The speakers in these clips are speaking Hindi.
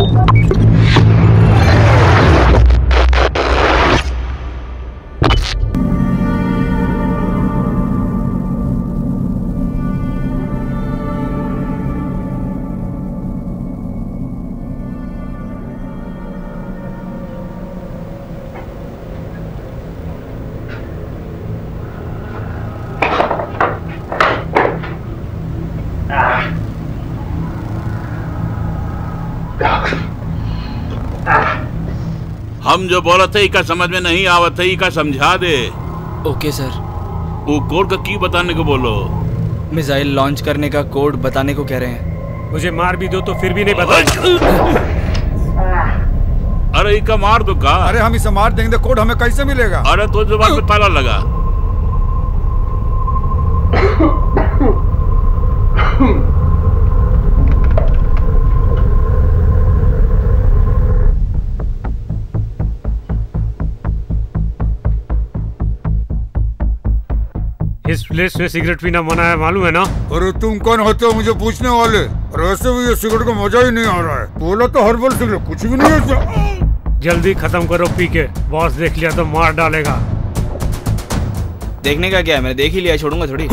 हम जो बोला थे इका समझ में नहीं आवत है, इका समझा दे। Okay sir. वो कोड का की बताने को बोलो। मिसाइल लॉन्च करने का कोड बताने को कह रहे हैं। मुझे मार भी दो तो फिर भी नहीं बता। अरे इका मार दो का। अरे हम इसे मार देंगे, कोड हमें कैसे मिलेगा? अरे तो जुबान पे ताला लगा। इस प्लेस में सिगरेट पीना मना है, मालूम है ना? अरे तुम कौन होते हो मुझे पूछने वाले? और वैसे भी ये सिगरेट का मजा ही नहीं आ रहा है। बोला तो हर्बल सिगरेट, कुछ भी नहीं है। जल्दी खत्म करो पी के, बॉस देख लिया तो मार डालेगा। देखने का क्या है, मैंने देख ही लिया, छोड़ूंगा थोड़ी।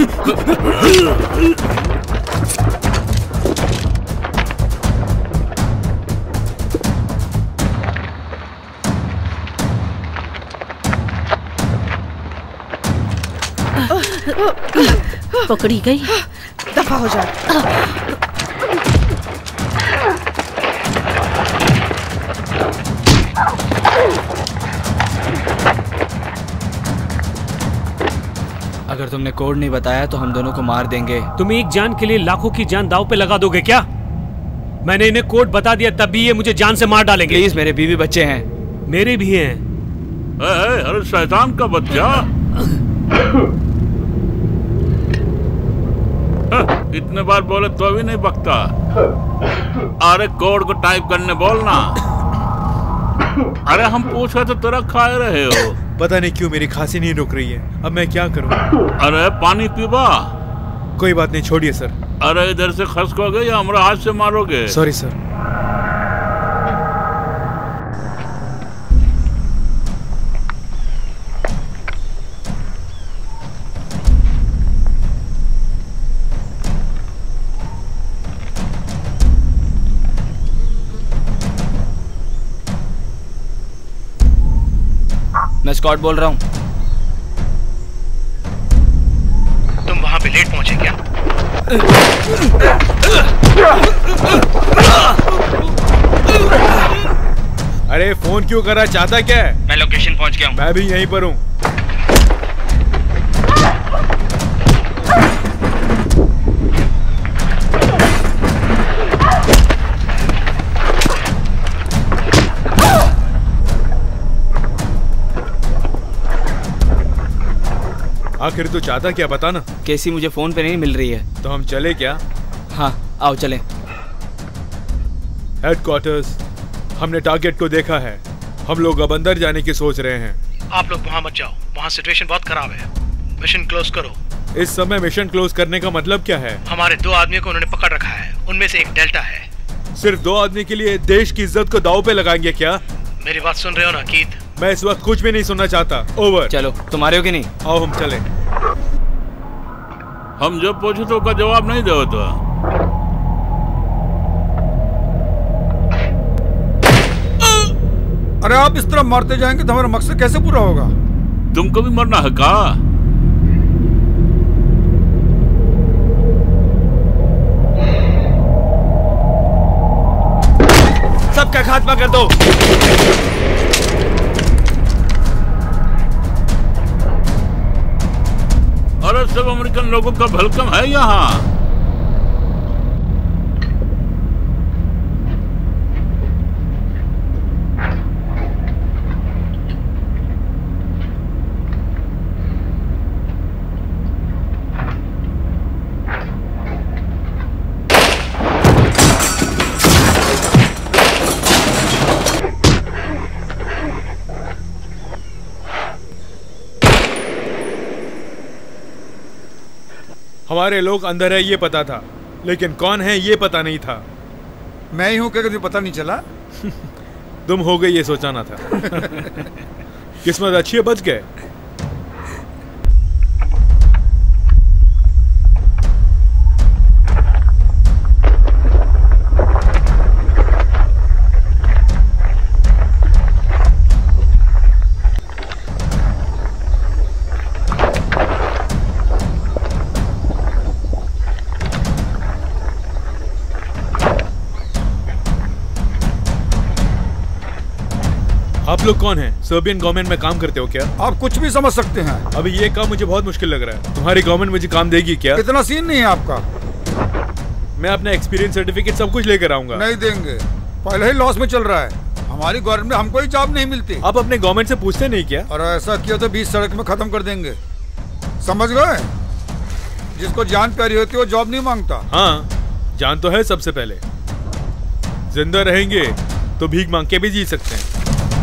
पकड़ी गई, दफा हो जा। अगर तुमने कोड नहीं बताया तो हम दोनों को मार देंगे। तुम एक जान के लिए लाखों की जान दांव पे लगा दोगे क्या? मैंने इन्हें कोड बता दिया तब भी ये मुझे जान से मार डालेंगे। प्लीज, मेरे बीवी बच्चे हैं। मेरे भी हैं। अरे शैतान का बच्चा। इतने बार बोले तो भी नहीं बकता। अरे कोड को टाइप करने बोलना। अरे हम पूछ रहे तो तेरा खाए रहे हो। पता नहीं क्यों मेरी खांसी नहीं रुक रही है, अब मैं क्या करूं? अरे पानी पीबा। कोई बात नहीं, छोड़िए सर। अरे इधर से खसकोगे या हमारा हाथ से मारोगे? Sorry sir. मैं स्कॉट बोल रहा हूँ। तुम वहां पे लेट पहुंचे क्या? अरे फोन क्यों करा, चाहता क्या है? मैं लोकेशन पहुंच गया हूँ। मैं भी यहीं पर हूँ। आखिर तू चाहता क्या, बता ना। केसी मुझे फोन पे नहीं मिल रही है। तो हम चले क्या? हाँ आओ चलें। हेडक्वार्टर्स, हमने टारगेट को देखा है। हम लोग अब अंदर जाने की सोच रहे हैं। आप लोग वहां मत जाओ, वहां सिचुएशन बहुत खराब है। मिशन क्लोज करो। इस समय मिशन क्लोज करने का मतलब क्या है? हमारे 2 आदमियों को उन्होंने पकड़ रखा है, उनमें से एक डेल्टा है। सिर्फ 2 आदमी के लिए देश की इज्जत को दांव पे लगाएंगे क्या? मेरी बात सुन रहे हो ना कीथ? मैं इस वक्त कुछ भी नहीं सुनना चाहता। ओवर। चलो, तुम्हारे हो कि नहीं? आओ हम चले। हम जब पूछे तो उसका जवाब नहीं दो तो। अरे आप इस तरह मारते जाएंगे तो हमारा मकसद कैसे पूरा होगा? तुमको भी मरना है का? सबका खात्मा कर दो। अरे सब अमेरिकन लोगों का वेलकम है यहाँ। हमारे लोग अंदर है ये पता था, लेकिन कौन है ये पता नहीं था। मैं ही हूँ क्या, कभी पता नहीं चला? तुम हो गए ये सोचाना था। किस्मत अच्छी है, बच गए। आप लोग कौन हैं? सर्बियन गवर्नमेंट में काम करते हो क्या? आप कुछ भी समझ सकते हैं। अभी ये काम मुझे बहुत मुश्किल लग रहा है। तुम्हारी गवर्नमेंट मुझे काम देगी क्या? इतना सीन नहीं है आपका। मैं अपना एक्सपीरियंस सर्टिफिकेट सब कुछ लेकर आऊंगा। नहीं देंगे, पहले ही लॉस में चल रहा है। हमारी गवर्नमेंट में हमको ही जॉब नहीं मिलती। आप अपने गवर्नमेंट से पूछते नहीं क्या? और ऐसा किया तो 20 सड़क में खत्म कर देंगे, समझ गए? जिसको जान प्यारी होती है वो जॉब नहीं मांगता। हाँ, जान तो है सबसे पहले। जिंदा रहेंगे तो भीख मांग के भी जी सकते हैं।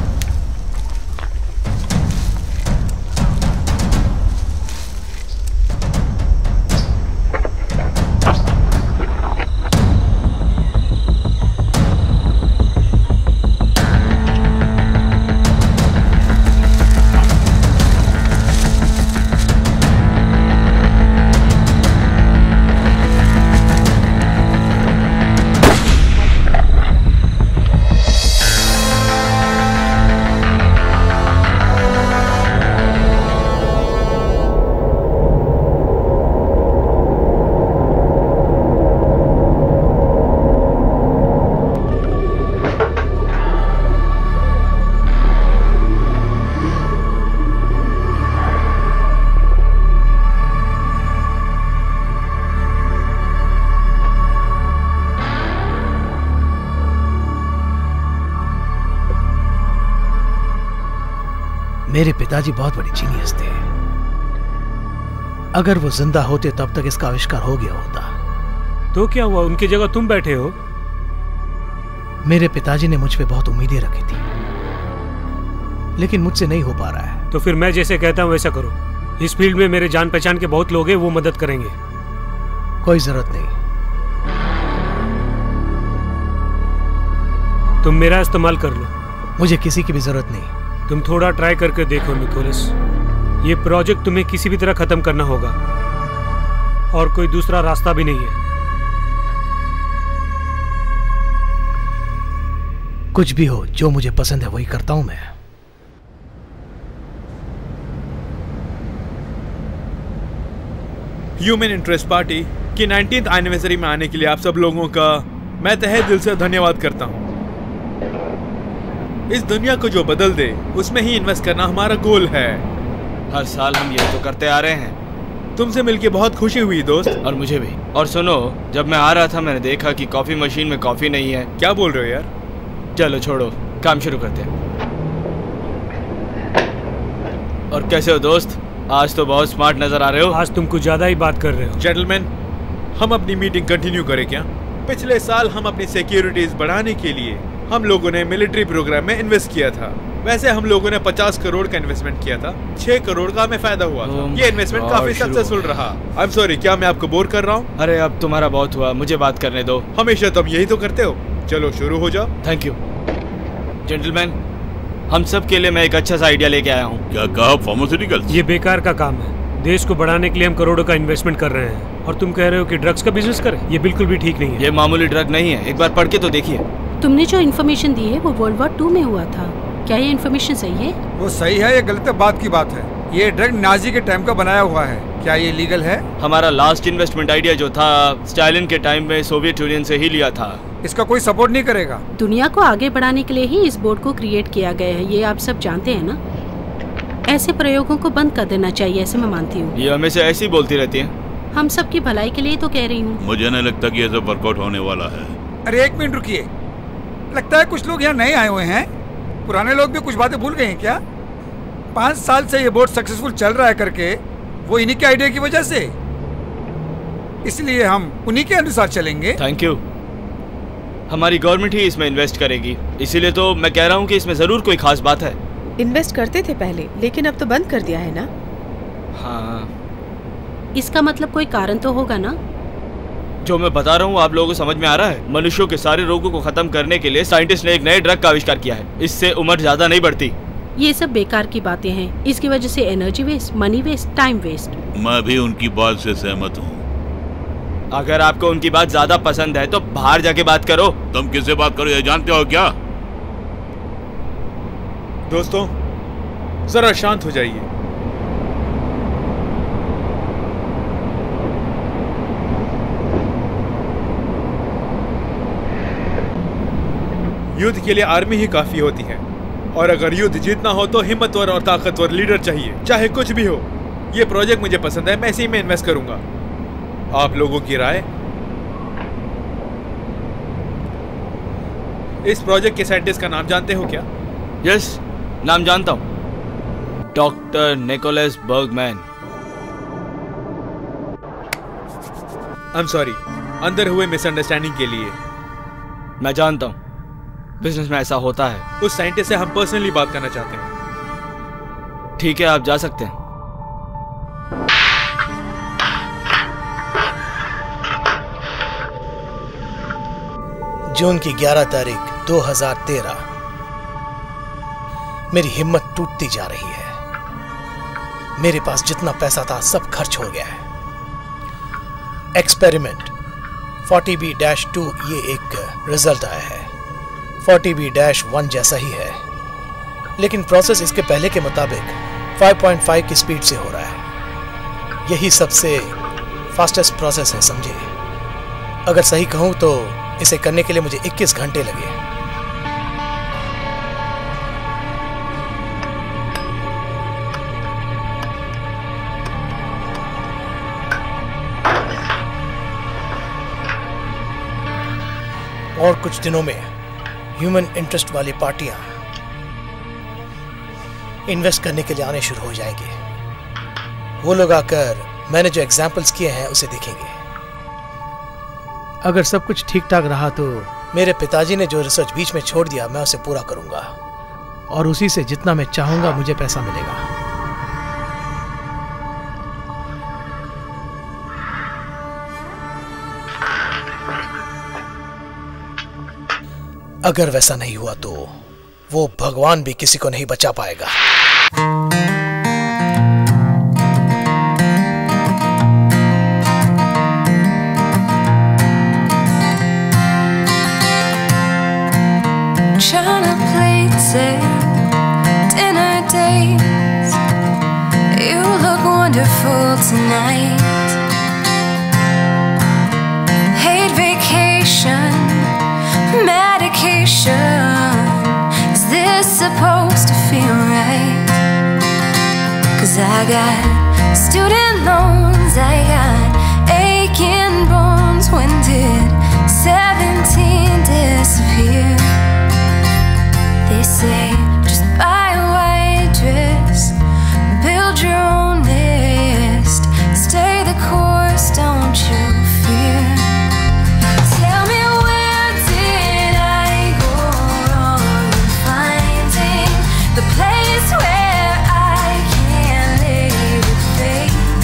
मेरे पिताजी बहुत बड़े जीनियस थे। अगर वो जिंदा होते तब तक इसका आविष्कार हो गया होता। तो क्या हुआ, उनकी जगह तुम बैठे हो? मेरे पिताजी ने मुझ पे बहुत उम्मीदें रखी थी, लेकिन मुझसे नहीं हो पा रहा है। तो फिर मैं जैसे कहता हूँ वैसा करो। इस फील्ड में मेरे जान पहचान के बहुत लोग हैं, वो मदद करेंगे। कोई जरूरत नहीं। तुम मेरा इस्तेमाल कर लो। मुझे किसी की भी जरूरत नहीं। तुम थोड़ा ट्राई करके देखो निकोलस। ये प्रोजेक्ट तुम्हें किसी भी तरह खत्म करना होगा और कोई दूसरा रास्ता भी नहीं है। कुछ भी हो, जो मुझे पसंद है वही करता हूं मैं। ह्यूमन इंटरेस्ट पार्टी की 19th एनिवर्सरी में आने के लिए आप सब लोगों का मैं तहे दिल से धन्यवाद करता हूं। इस दुनिया को जो बदल दे उसमें ही इन्वेस्ट करना हमारा गोल है। हर साल हम ये तो करते आ रहे हैं। तुमसे मिलके बहुत खुशी हुई दोस्त। और मुझे भी। और सुनो, जब मैं आ रहा था मैंने देखा कि कॉफी मशीन में कॉफी नहीं है। क्या बोल रहे हो यार? चलो छोड़ो, काम शुरू करते हैं। और कैसे हो दोस्त? आज तो बहुत स्मार्ट नजर आ रहे हो। आज तुम कुछ ज्यादा ही बात कर रहे हो। जेंटलमैन, हम अपनी मीटिंग कंटिन्यू करें क्या? पिछले साल हम अपनी सिक्योरिटीज बढ़ाने के लिए हम लोगों ने मिलिट्री प्रोग्राम में इन्वेस्ट किया था। वैसे हम लोगों ने 50 करोड़ का इन्वेस्टमेंट किया था। 6 करोड़ का हमें फायदा हुआ था। ये इन्वेस्टमेंट काफी सक्सेसफुल रहा। आई एम सॉरी, क्या मैं आपको बोर कर रहा हूँ? अरे अब तुम्हारा बहुत हुआ, मुझे बात करने दो। हमेशा तुम यही तो करते हो। चलो शुरू हो जाओ। Thank you gentleman. हम सब के लिए मैं एक अच्छा सा आइडिया लेके आया हूँ। क्या कहा? फार्मास्यूटिकल? ये बेकार का काम है। देश को बढ़ाने के लिए हम करोड़ों का इन्वेस्टमेंट कर रहे हैं और तुम कह रहे हो कि ड्रग्स का बिजनेस करें? ये बिल्कुल भी ठीक नहीं है। ये मामूली ड्रग नहीं है, एक बार पढ़ के तो देखिए। तुमने जो इन्फॉर्मेशन दी है वो वर्ल्ड वॉर 2 में हुआ था। क्या ये इन्फॉर्मेशन सही है? वो सही है, ये गलत बात की बात है। ये ड्रग नाजी के टाइम का बनाया हुआ है। क्या ये लीगल है? हमारा लास्ट इन्वेस्टमेंट आइडिया जो था स्टालिन के टाइम में सोवियत यूनियन से ही लिया था। इसका कोई सपोर्ट नहीं करेगा। दुनिया को आगे बढ़ाने के लिए ही इस बोर्ड को क्रिएट किया गया है, ये आप सब जानते हैं ना। ऐसे प्रयोगों को बंद कर देना चाहिए, ऐसे मैं मानती हूँ। ये हमेशा ऐसी ही बोलती रहती है। हम सब की भलाई के लिए तो कह रही हूँ। मुझे नहीं लगता कि ये सब वर्कआउट होने वाला है। अरे एक मिनट रुकिए, लगता है कुछ लोग यहाँ नए आए हुए हैं। पुराने लोग भी कुछ बातें भूल गए हैं क्या? 5 साल से ये बोर्ड सक्सेसफुल चल रहा है करके, वो इन्हीं के आइडिया की वजह से। इसलिए हम उन्हीं के अनुसार चलेंगे। Thank you. हमारी गवर्नमेंट ही इसमें इन्वेस्ट करेगी, इसीलिए तो मैं कह रहा हूँ कि इसमें जरूर कोई खास बात है। इन्वेस्ट करते थे पहले, लेकिन अब तो बंद कर दिया है ना? हाँ। इसका मतलब कोई कारण तो होगा ना? जो मैं बता रहा हूँ आप लोगों को समझ में आ रहा है? मनुष्यों के सारे रोगों को खत्म करने के लिए साइंटिस्ट ने एक नए ड्रग का आविष्कार किया है। इससे उम्र ज्यादा नहीं बढ़ती। ये सब बेकार की बातें हैं। इसकी वजह से energy waste, money waste, time waste. मैं भी उनकी बात से सहमत हूँ। अगर आपको उनकी बात ज्यादा पसंद है तो बाहर जाके बात करो। तुम किससे बात करो ये जानते हो क्या? दोस्तों जरा शांत हो जाइए। युद्ध के लिए आर्मी ही काफी होती है, और अगर युद्ध जीतना हो तो हिम्मतवर और ताकतवर लीडर चाहिए, चाहे कुछ भी हो। ये प्रोजेक्ट मुझे पसंद है, मैं इसी में इन्वेस्ट करूंगा। आप लोगों की राय? इस प्रोजेक्ट के साइंटिस्ट का नाम जानते हो क्या? यस, नाम जानता हूं, doctor Nicholas Bergman. I am sorry अंदर हुए मिसअंडरस्टैंडिंग के लिए। मैं जानता हूं बिजनेस में ऐसा होता है। उस साइंटिस्ट से हम पर्सनली बात करना चाहते हैं। ठीक है, आप जा सकते हैं। जून की 11 तारीख 2013। मेरी हिम्मत टूटती जा रही है। मेरे पास जितना पैसा था सब खर्च हो गया है। एक्सपेरिमेंट 40B-2 ये एक रिजल्ट आया है। 40B-1 जैसा ही है, लेकिन प्रोसेस इसके पहले के मुताबिक 5.5 की स्पीड से हो रहा है। यही सबसे फास्टेस्ट प्रोसेस है, समझे? अगर सही कहूं तो इसे करने के लिए मुझे 21 घंटे लगे। और कुछ दिनों में ह्यूमन इंटरेस्ट वाली पार्टियां इन्वेस्ट करने के लिए आने शुरू हो जाएंगे। वो लोग आकर मैंने जो एग्जाम्पल्स किए हैं उसे देखेंगे। अगर सब कुछ ठीक ठाक रहा तो मेरे पिताजी ने जो रिसर्च बीच में छोड़ दिया मैं उसे पूरा करूंगा, और उसी से जितना मैं चाहूंगा मुझे पैसा मिलेगा। अगर वैसा नहीं हुआ तो वो भगवान भी किसी को नहीं बचा पाएगा। China plates and dinner dates. You look wonderful tonight. Hate vacation, medication. Is this supposed to feel right? 'Cause I got student loans, I got aching bones. When did 17 disappear? They say just buy a white dress, build your own nest, stay the course, don't you fear. Tell me, where did I go wrong in finding the place where I can live with faith?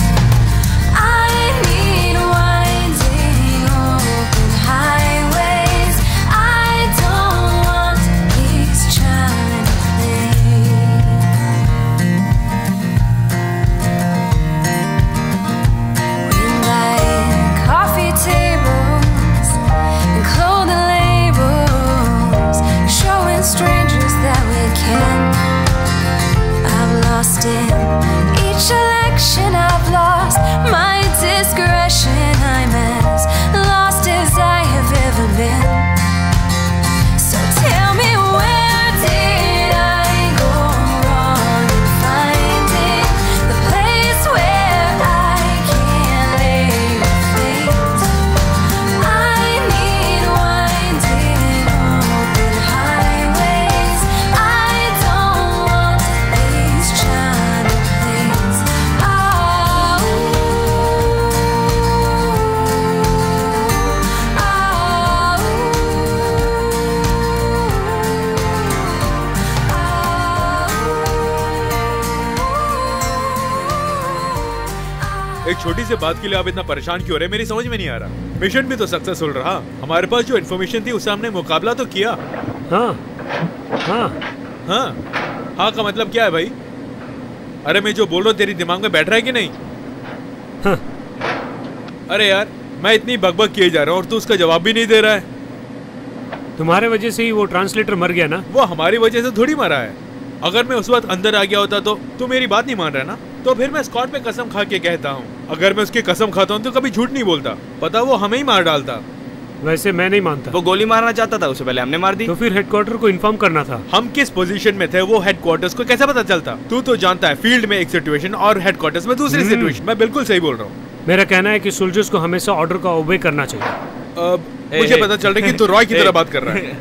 छोटी सी बात के लिए आप इतना परेशान क्यों रहे, मेरी समझ में नहीं आ रहा। मिशन भी तो सक्सेसफुल रहा, हमारे पास जो इन्फॉर्मेशन थी उससे हमने मुकाबला तो किया। हाँ हाँ हाँ हाँ का मतलब क्या है भाई? अरे मैं जो बोल रहा हूँ तेरी दिमाग में बैठ रहा है कि नहीं? हाँ। अरे यार मैं इतनी बकबक किए जा रहा हूँ और तू उसका जवाब भी नहीं दे रहा है। तुम्हारे वजह से ही वो ट्रांसलेटर मर गया ना? वो हमारी वजह से थोड़ी मरा है। अगर मैं उस वक्त अंदर आ गया होता तो तू मेरी बात नहीं मान रहा ना, तो फिर मैं स्कॉट पे कसम खा के कहता हूँ। अगर मैं उसकी कसम खाता हूँ तो कभी झूठ नहीं बोलता, पता वो हमें ही मार डालता। वैसे मैं नहीं मानता। वो गोली मारना चाहता था, उससे पहले हमने मार दी। तो फिर हेडक्वार्टर को इन्फॉर्म करना था। हम किस पोजीशन में थे वो हेडक्वार्टर्स को कैसे पता चलता? तू तो जानता है फील्ड में एक सिचुएशन और हेडक्वार्टर्स में दूसरी सिचुएशन। मैं बिल्कुल सही बोल रहा हूँ। मेरा कहना है कि सोल्जर्स को हमेशा ऑर्डर का ओबे करना चाहिए। मुझे पता चल रहा है कि तू रॉय की तरह बात कर रहा है।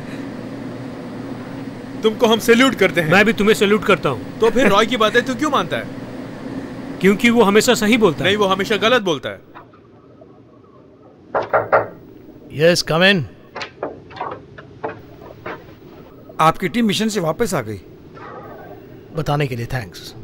तुमको हम सैल्यूट करते हैं। मैं भी तुम्हें सैल्यूट करता हूँ। तो फिर रॉय की बातें तू क्यों मानता है? क्योंकि वो हमेशा सही बोलता है। नहीं, वो हमेशा गलत बोलता है। Yes, come in. आपकी टीम मिशन से वापस आ गई। बताने के लिए थैंक्स।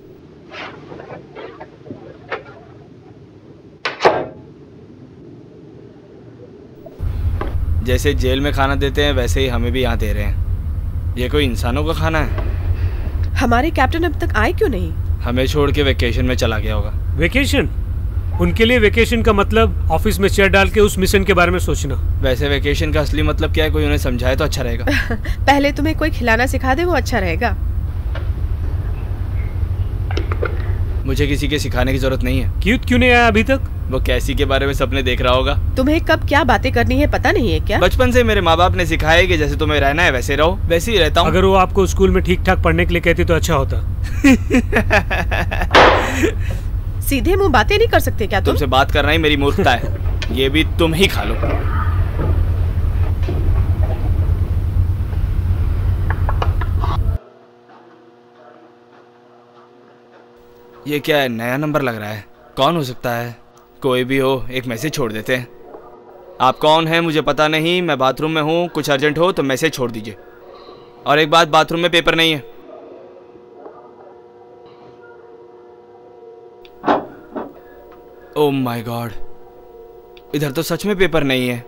जैसे जेल में खाना देते हैं वैसे ही हमें भी यहाँ दे रहे हैं। ये कोई इंसानों का खाना है? हमारे कैप्टन अब तक आए क्यों नहीं? हमें छोड़ के वेकेशन में चला गया होगा। वेकेशन? उनके लिए वेकेशन का मतलब ऑफिस में चेयर डाल के उस मिशन के बारे में सोचना। वैसे वेकेशन का असली मतलब क्या है, कोई उन्हें समझाए तो अच्छा रहेगा। पहले तुम्हें कोई खिलाना सिखा दे, वो अच्छा रहेगा। मुझे किसी के सिखाने की जरूरत नहीं है। क्यों नहीं आया अभी तक? वो कैसी के बारे में सपने देख रहा होगा। तुम्हें कब क्या बातें करनी है पता नहीं है क्या? बचपन से मेरे माँ बाप ने सिखाया है कि जैसे तुम्हें रहना है वैसे रहो, वैसे ही रहता हूँ। अगर वो आपको स्कूल में ठीक ठाक पढ़ने के लिए कहती तो अच्छा होता। सीधे मुंह बातें नहीं कर सकते क्या तुम? तुमसे बात करना ही मेरी मूर्खता है। ये भी तुम ही खा लो। ये क्या है, नया नंबर लग रहा है। कौन हो सकता है? कोई भी हो, एक मैसेज छोड़ देते हैं। आप कौन हैं मुझे पता नहीं, मैं बाथरूम में हूँ, कुछ अर्जेंट हो तो मैसेज छोड़ दीजिए। और एक बात, बाथरूम में पेपर नहीं है। ओह माय गॉड, इधर तो सच में पेपर नहीं है।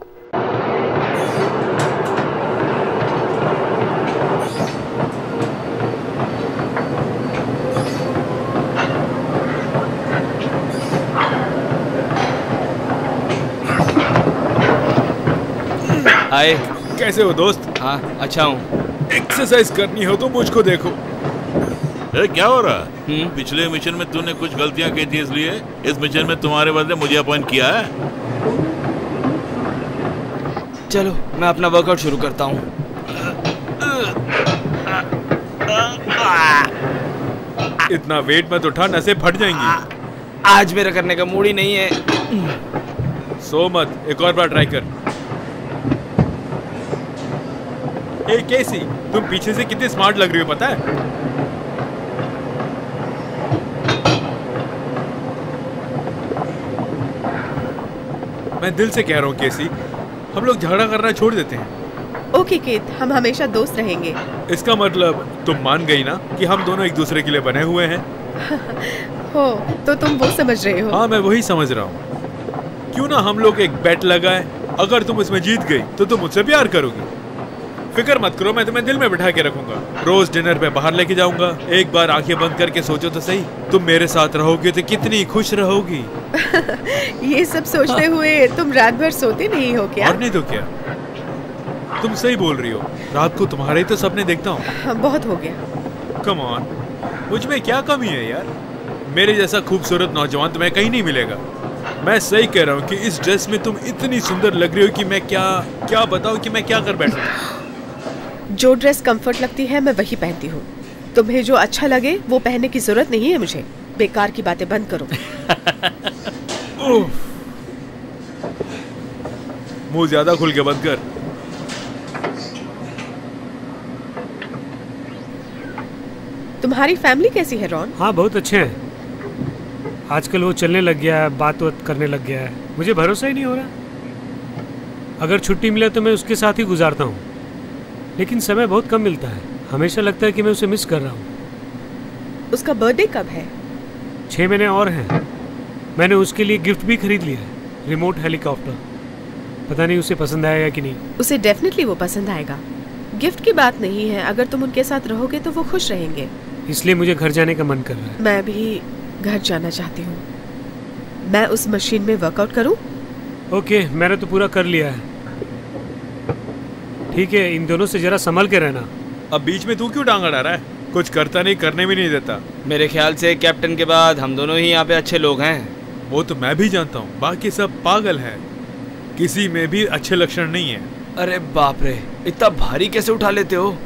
हाय, कैसे हो दोस्त? हाँ अच्छा हूँ। एक्सरसाइज करनी हो तो मुझको देखो। क्या हो रहा है? पिछले मिशन में तूने कुछ गलतियां की थी, इसलिए इस मिशन में तुम्हारे बदले मुझे अपॉइंट किया है। चलो मैं अपना वर्कआउट शुरू करता हूँ। इतना वेट मत उठा, नसें फट जाएंगी। आज मेरा करने का मूड ही नहीं है। सो मत, एक और बार ट्राई कर। ए केसी, तुम पीछे से कितनी स्मार्ट लग रही हो पता है? मैं दिल से कह रहा हूँ केसी, हम लोग झगड़ा करना छोड़ देते हैं। ओके केत, हम हमेशा दोस्त रहेंगे। इसका मतलब तुम मान गई ना कि हम दोनों एक दूसरे के लिए बने हुए हैं? हो तो तुम वो समझ रहे हो? हाँ मैं वही समझ रहा हूँ। क्यों ना हम लोग एक बेट लगाए, अगर तुम इसमें जीत गई तो तुम मुझसे प्यार करोगी। फिक्र मत करो, मैं तुम्हें दिल में बिठा के रखूंगा। रोज डिनर पे बाहर लेके जाऊंगा। एक बार आंखें बंद करके सोचो तो सही, तुम मेरे साथ रहोगे तो कितनी खुश रहोगी। ये सब सोचते हुए तुम रात भर सोते नहीं हो क्या? और नहीं तो क्या, तुम सही बोल रही हो। रात को तुम्हारे ही तो सपने देखता हूँ। बहुत हो गया। कम ऑन, मुझ में क्या कमी है यार? मेरे जैसा खूबसूरत नौजवान तुम्हें कहीं नहीं मिलेगा। मैं सही कह रहा हूँ कि इस ड्रेस में तुम इतनी सुंदर लग रही हो कि मैं क्या बताऊँ कि मैं क्या कर बैठा। जो ड्रेस कंफर्ट लगती है मैं वही पहनती हूँ। तुम्हें जो अच्छा लगे वो पहनने की जरूरत नहीं है मुझे। बेकार की बातें बंद करो। मुंह ज्यादा खुल के बंद कर। तुम्हारी फैमिली कैसी है रॉन? हाँ बहुत अच्छे हैं। आजकल वो चलने लग गया है, बात करने लग गया है। मुझे भरोसा ही नहीं हो रहा। अगर छुट्टी मिले तो मैं उसके साथ ही गुजारता हूँ, लेकिन समय बहुत कम मिलता है। हमेशा लगता है कि मैं उसे मिस कर रहा हूँ। उसका बर्थडे कब है? 6 महीने और हैं। मैंने उसके लिए गिफ्ट भी खरीद लिया है, रिमोट हेलीकॉप्टर। पता नहीं उसे पसंद आएगा कि नहीं। उसे डेफिनेटली वो पसंद आएगा। गिफ्ट की बात नहीं है, अगर तुम उनके साथ रहोगे तो वो खुश रहेंगे। इसलिए मुझे घर जाने का मन कर रहा है। मैं भी घर जाना चाहती हूँ। मैं उस मशीन में वर्कआउट करूँ? ओके, मैंने तो पूरा कर लिया है। ठीक है, इन दोनों से जरा संभल के रहना। अब बीच में तू क्यों टांग अड़ा रहा है? कुछ करता नहीं, करने भी नहीं देता। मेरे ख्याल से कैप्टन के बाद हम दोनों ही यहाँ पे अच्छे लोग हैं। वो तो मैं भी जानता हूँ, बाकी सब पागल हैं। किसी में भी अच्छे लक्षण नहीं है। अरे बाप रे, इतना भारी कैसे उठा लेते हो?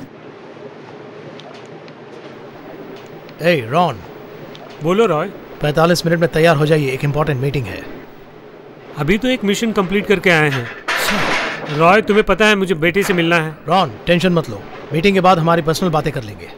ए रॉन। बोलो रॉय। 45 मिनट में तैयार हो जाइए, एक इम्पोर्टेंट मीटिंग है। अभी तो एक मिशन कंप्लीट करके आए हैं। रॉय, तुम्हें पता है मुझे बेटे से मिलना है। रॉन, टेंशन मत लो, मीटिंग के बाद हमारी पर्सनल बातें कर लेंगे।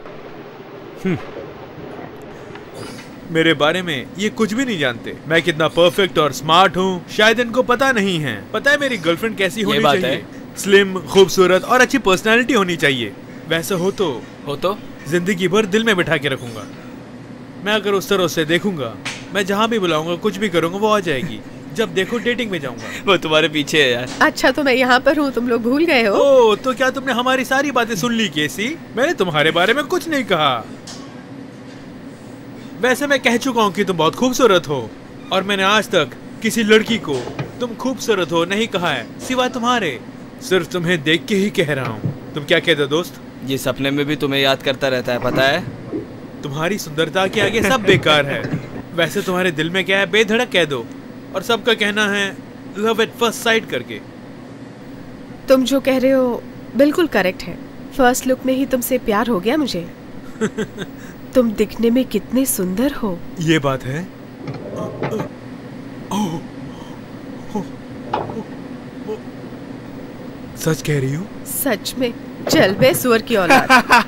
मेरे बारे में ये कुछ भी नहीं जानते। मैं कितना परफेक्ट और स्मार्ट हूँ, शायद इनको पता नहीं है। पता है मेरी गर्लफ्रेंड कैसी होनी चाहिए? स्लिम, खूबसूरत और अच्छी पर्सनालिटी होनी चाहिए। वैसा हो तो जिंदगी भर दिल में बिठा के रखूंगा। मैं अगर उस तरह से देखूंगा, मैं जहाँ भी बुलाऊंगा, कुछ भी करूंगा, वो आ जाएगी। जब देखो डेटिंग में जाऊंगा। वो तुम्हारे पीछे है यार। अच्छा, तो मैं यहाँ पर हूँ, तुम लोग भूल गए हो? ओह, तो क्या तुमने हमारी सारी बातें सुन ली केसी? मैंने तुम्हारे बारे में कुछ नहीं कहा। वैसे मैं कह चुका हूँ कि तुम बहुत खूबसूरत हो, और मैंने आज तक किसी लड़की को तुम खूबसूरत हो नहीं कहा है, सिवाय तुम्हारे। सिर्फ तुम्हें देख के ही कह रहा हूँ। तुम क्या कहते हो दोस्त? ये सपने में भी तुम्हें याद करता रहता है, पता है? तुम्हारी सुंदरता के आगे सब बेकार है। वैसे तुम्हारे दिल में क्या है, बेधड़क कह दो। और सबका कहना है लव एट फर्स्ट साइट करके। तुम जो कह रहे हो बिल्कुल करेक्ट है। फर्स्ट लुक में ही तुमसे प्यार हो गया मुझे। तुम दिखने में कितने सुंदर हो। ये बात है? सच कह रही हूँ? सच में? चल बे सुअर की औलाद।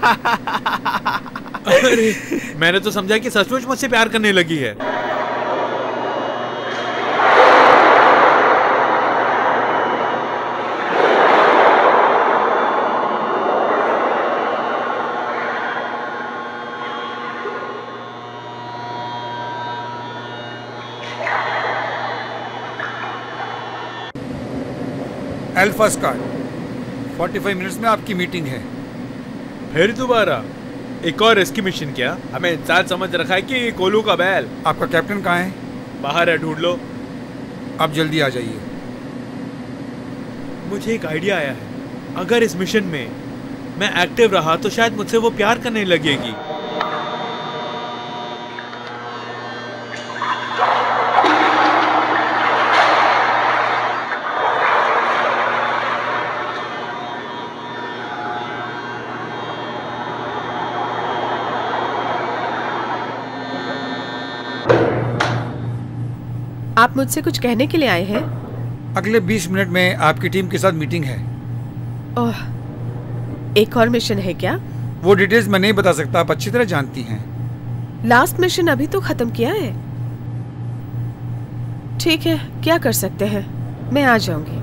अरे, मैंने तो समझा कि सचमुच मुझसे प्यार करने लगी है। अल्फा स्क्वाड, 45 मिनट्स में आपकी मीटिंग है। फिर दोबारा एक और रेस्क्यू मिशन? क्या हमें इंसान समझ रखा है कि कोलू का बैल? आपका कैप्टन कहाँ है? बाहर है, ढूंढ लो। आप जल्दी आ जाइए। मुझे एक आइडिया आया है। अगर इस मिशन में मैं एक्टिव रहा तो शायद मुझसे वो प्यार करने लगेगी। आप मुझसे कुछ कहने के लिए आए हैं? अगले 20 मिनट में आपकी टीम के साथ मीटिंग है। ओह, एक और मिशन है क्या? वो डिटेल्स मैं नहीं बता सकता, आप अच्छी तरह जानती हैं। लास्ट मिशन अभी तो खत्म किया है। ठीक है, क्या कर सकते हैं, मैं आ जाऊंगी।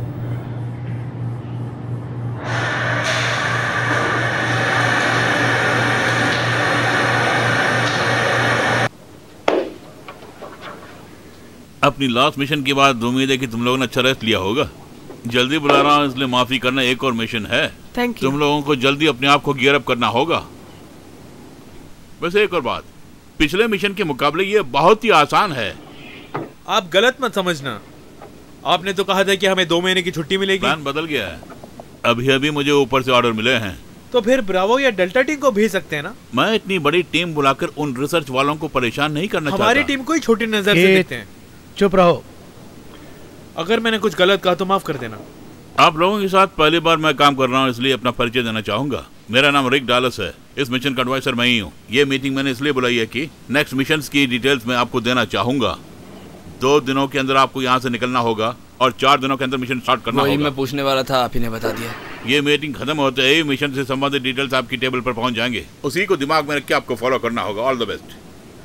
अपनी लास्ट मिशन के बाद उम्मीद है कि तुम लोगों ने अच्छा रेस्ट लिया होगा। जल्दी बुला रहा हूँ इसलिए माफी करना, एक और मिशन है। Thank you. तुम लोगों को जल्दी अपने आप को गियर अप करना होगा। वैसे एक और बात, पिछले मिशन के मुकाबले ये बहुत ही आसान है। आप गलत मत समझना। आपने तो कहा था कि हमें 2 महीने की छुट्टी मिलेगी। प्लान बदल गया है। अभी अभी मुझे ऊपर से ऑर्डर मिले हैं। तो फिर ब्रावो या डेल्टा टीम को भेज सकते हैं ना? मैं इतनी बड़ी टीम बुलाकर उन रिसर्च वालों को परेशान नहीं करना चाहता। हमारी टीम को ही छोटी नजर से देखते हैं। चुप रहो। अगर मैंने कुछ गलत कहा तो माफ कर देना। आप लोगों के साथ पहली बार मैं काम कर रहा हूँ, इसलिए अपना परिचय देना चाहूंगा। मेरा नाम रिक डालस है। इस मिशन का एडवाइजर मैं ही हूँ। ये मीटिंग मैंने इसलिए बुलाई है कि नेक्स्ट मिशन की डिटेल्स मैं आपको देना चाहूंगा। 2 दिनों के अंदर आपको यहाँ से निकलना होगा और 4 दिनों के अंदर मिशन स्टार्ट करना होगा। मैं पूछने वाला था, आप ही ने बता दिया। ये मीटिंग खत्म होते ही मिशन से संबंधित डिटेल्स आपकी टेबल पर पहुंच जाएंगे। उसी को दिमाग में रख के आपको फॉलो करना होगा। All the best.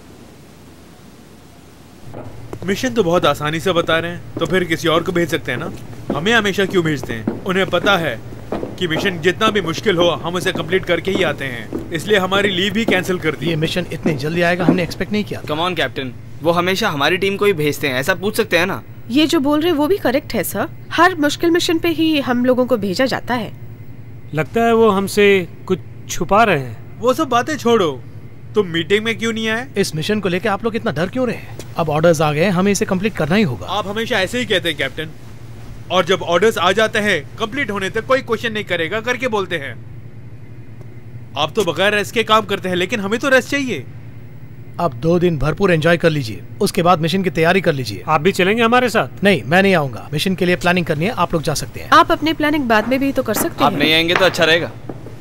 मिशन तो बहुत आसानी से बता रहे हैं, तो फिर किसी और को भेज सकते हैं ना। हमें हमेशा क्यों भेजते हैं? उन्हें पता है कि मिशन जितना भी मुश्किल हो हम उसे कंप्लीट करके ही आते हैं, इसलिए हमारी लीव भी कैंसिल कर दी। ये मिशन इतनी जल्दी आएगा हमने एक्सपेक्ट नहीं किया। कम ऑन कैप्टन, वो हमेशा हमारी टीम को ही भेजते हैं, ऐसा पूछ सकते हैं ना? ये जो बोल रहे हैं वो भी करेक्ट है सर। हर मुश्किल मिशन पे ही हम लोगों को भेजा जाता है। लगता है वो हमसे कुछ छुपा रहे हैं। वो सब बातें छोड़ो, तुम मीटिंग में क्यों नहीं आए? इस मिशन को लेकर आप लोग इतना डर क्यों रहे हैं? अब ऑर्डर्स आ गए, हमें इसे कंप्लीट करना ही होगा। आप हमेशा ऐसे ही कहते हैं कैप्टन, और जब ऑर्डर्स आ जाते हैं कंप्लीट होने तक कोई क्वेश्चन नहीं करेगा करके बोलते हैं। आप तो बगैर रेस्ट के काम करते हैं, लेकिन हमें तो रेस्ट चाहिए। अब 2 दिन भरपूर एंजॉय कर लीजिए, उसके बाद मिशन की तैयारी कर लीजिए। आप भी चलेंगे हमारे साथ? नहीं, मैं नहीं आऊंगा। मिशन के लिए प्लानिंग करनी है, आप लोग जा सकते हैं। आप अपनी प्लानिंग बाद में भी तो कर सकते हैं। आप नहीं आएंगे तो अच्छा रहेगा।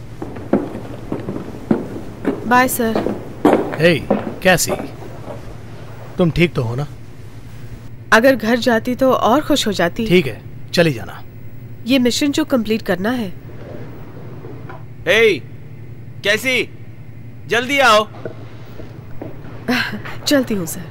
Bye sir. हे कैसी, तुम ठीक तो हो ना? अगर घर जाती तो और खुश हो जाती। ठीक है, चली जाना। ये मिशन जो कंप्लीट करना है। हे कैसी, जल्दी आओ। चलती हूँ सर।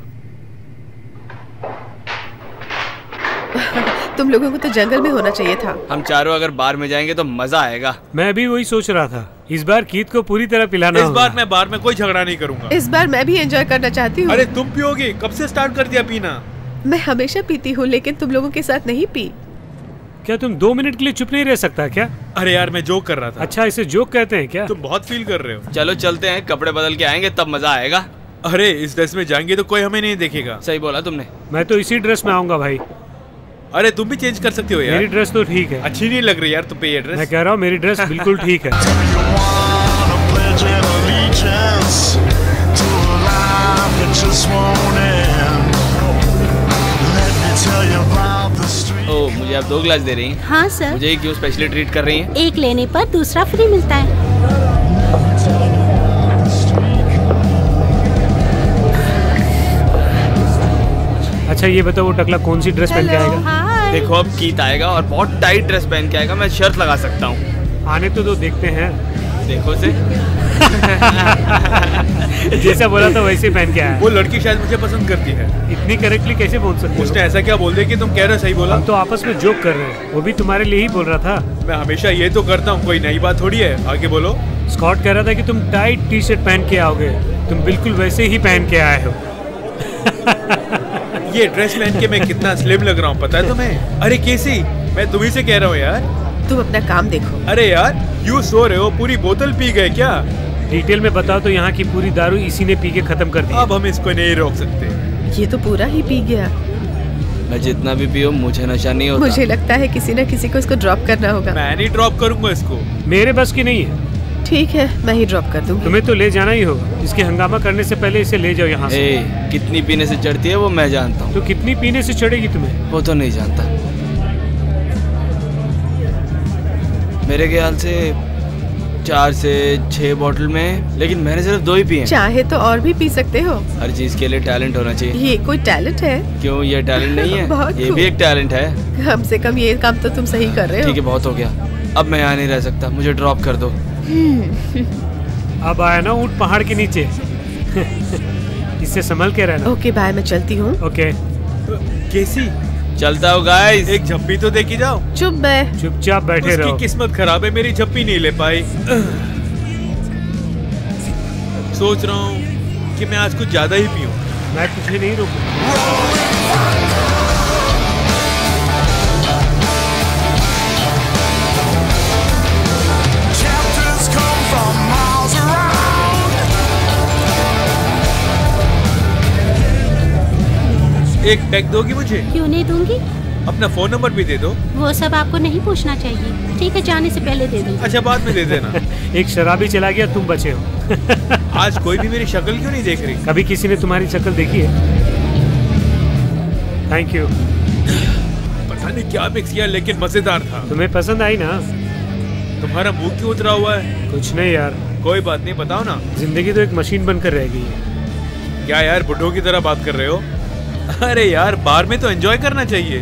तुम लोगों को तो जंगल में होना चाहिए था। हम चारों अगर बार में जाएंगे तो मजा आएगा। मैं भी वही सोच रहा था, इस बार कीथ को पूरी तरह पिलाना। इस बार मैं बार में कोई झगड़ा नहीं करूंगा। इस बार मैं भी एंजॉय करना चाहती हूँ। अरे तुम पियोगे? कब से स्टार्ट कर दिया पीना? मैं हमेशा पीती हूँ, लेकिन तुम लोगों के साथ नहीं पी। क्या तुम 2 मिनट के लिए चुप नहीं रह सकता क्या? अरे यार मैं जोक कर रहा था। अच्छा, इसे जोक कहते हैं क्या? तुम बहुत फील कर रहे हो। चलो चलते हैं, कपड़े बदल के आएंगे तब मजा आएगा। अरे इस ड्रेस में जाएंगे तो कोई हमें नहीं देखेगा। सही बोला तुमने। मैं तो इसी ड्रेस में आऊंगा भाई। अरे तुम भी चेंज कर सकते हो यार। मेरी ड्रेस तो ठीक है। अच्छी नहीं लग रही यार तुम पे ये ड्रेस। मैं कह रहा हूँ मेरी ड्रेस बिल्कुल ठीक है। ओह, मुझे आप 2 गिलास दे रही हैं? हाँ सर। मुझे क्यों स्पेशली ट्रीट कर रही हैं? एक लेने पर दूसरा फ्री मिलता है। अच्छा ये बताओ, वो टकला कौन सी ड्रेस पहन के आएगा? हाय। देखो अब कीथ आएगा और बहुत टाइट ड्रेस पहन के आएगा, मैं शर्त लगा सकता हूँ। आने तो दो, देखते हैं। देखो से। जैसा बोला था वैसे पहन के आया। वो लड़की शायद मुझे पसंद करती है। इतनी करेक्टली कैसे बोल सकते हो? उसने ऐसा क्या बोल दिया कि तुम कह रहे हो सही बोला? हम तो आपस में जोक कर रहे हैं, वो भी तुम्हारे लिए ही बोल रहा था। मैं हमेशा ये तो करता हूँ, कोई नई बात थोड़ी है। आगे बोलो। स्कॉट कह रहा था कि तुम टाइट टी शर्ट पहन के आओगे, तुम बिल्कुल वैसे ही पहन के आए हो। ये ड्रेस पहन के मैं कितना स्लिम लग रहा हूँ पता है तुम्हें? अरे केसी, मैं तुम्ही से कह रहा हूँ यार। तुम अपना काम देखो। अरे यार यूँ सो रहे हो, पूरी बोतल पी गए क्या? डिटेल में बताओ तो यहाँ की पूरी दारू इसी ने पी के खत्म कर दी। अब हम इसको नहीं रोक सकते। ये तो पूरा ही पी गया। मैं जितना भी पियो मुझे नशा नहीं होता। मुझे लगता है किसी न किसी को इसको ड्रॉप करना होगा। मैं नहीं ड्रॉप करूंगा इसको। मेरे बस की नहीं है। ठीक है, मैं ही ड्रॉप कर दूंगी। तुम्हें तो ले जाना ही होगा। इसके हंगामा करने से पहले इसे ले जाओ यहाँ से। कितनी पीने से चढ़ती है वो मैं जानता हूँ। तो कितनी पीने से चढ़ेगी तुम्हें? वो तो नहीं जानता। मेरे ख्याल से 4 से 6 बोतल में, लेकिन मैंने सिर्फ 2 ही पिए। चाहे तो और भी पी सकते हो। हर चीज के लिए टैलेंट होना चाहिए। ये कोई टैलेंट है? क्यों, ये टैलेंट नहीं है? बहुत ये भी एक टैलेंट है। कम से कम ये काम तो तुम सही कर रहे हो। ठीक है, बहुत हो गया, अब मैं यहाँ नहीं रह सकता, मुझे ड्रॉप कर दो। अब आया ना ऊँट पहाड़ के नीचे। इससे संभल के रहना। ओके बाय, मैं चलती हूँ। ओके केसी, चलता हो गाइस। एक झप्पी तो देखी जाओ। चुप बे। चुपचाप बैठे रहो। उसकी किस्मत खराब है, मेरी झप्पी नहीं ले पाई। सोच रहा हूँ कि मैं आज कुछ ज्यादा ही पीऊं। मैं तुझे नहीं रोकूंगा। एक पैक दोगी मुझे? क्यों नहीं दूंगी? अपना फोन नंबर भी दे दो। वो सब आपको नहीं पूछना चाहिए। ठीक है, जाने से पहले दे दूंगी। अच्छा, बाद में दे देना। एक शराबी चला गया, तुम बचे हो। आज कोई भी मेरी शक्ल क्यों नहीं देख रही? कभी किसी ने तुम्हारी शक्ल देखी है? Thank you. पता नहीं क्या मिक्स किया, लेकिन मजेदार था। तुम्हें पसंद आई ना? तुम्हारा मुंह क्यों उतरा हुआ है? कुछ नहीं यार। कोई बात नहीं, बताओ ना। जिंदगी तो एक मशीन बनकर रह गई है। क्या यार बुढ़ों की तरह बात कर रहे हो? अरे यार, बार में तो एंजॉय करना चाहिए।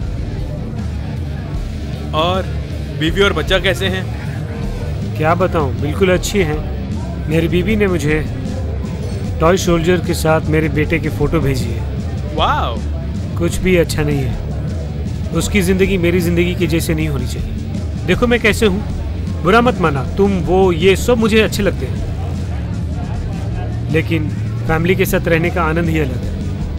और बीवी और बच्चा कैसे हैं? क्या बताऊं, बिल्कुल अच्छी हैं। मेरी बीवी ने मुझे टॉय सोल्जर के साथ मेरे बेटे की फोटो भेजी है। वाओ। कुछ भी अच्छा नहीं है। उसकी जिंदगी मेरी जिंदगी के जैसे नहीं होनी चाहिए। देखो मैं कैसे हूँ, बुरा मत माना। तुम वो ये सब मुझे अच्छे लगते हैं, लेकिन फैमिली के साथ रहने का आनंद ही अलग है।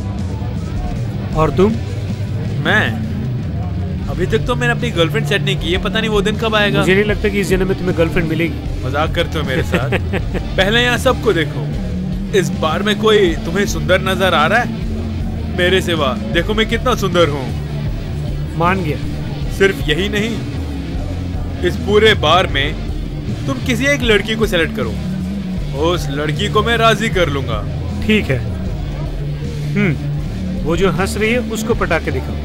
और तुम? मैं अभी तक तो मैंने अपनी गर्लफ्रेंड सेट नहीं की है, पता नहीं वो दिन कब आएगा। मुझे नहीं लगता कि इस जन्म में तुम्हें गर्लफ्रेंड मिलेगी। मजाक करते हो मेरे साथ? पहले यहाँ सबको देखो। इस बार में कोई तुम्हें सुंदर नजर आ रहा है? मेरे सिवा देखो मैं कितना सुंदर हूँ। मान गया। सिर्फ यही नहीं, इस पूरे बार में तुम किसी एक लड़की को सेलेक्ट करो, उस लड़की को मैं राजी कर लूंगा। ठीक है। वो जो हंस रही है उसको पटा के दिखाओ।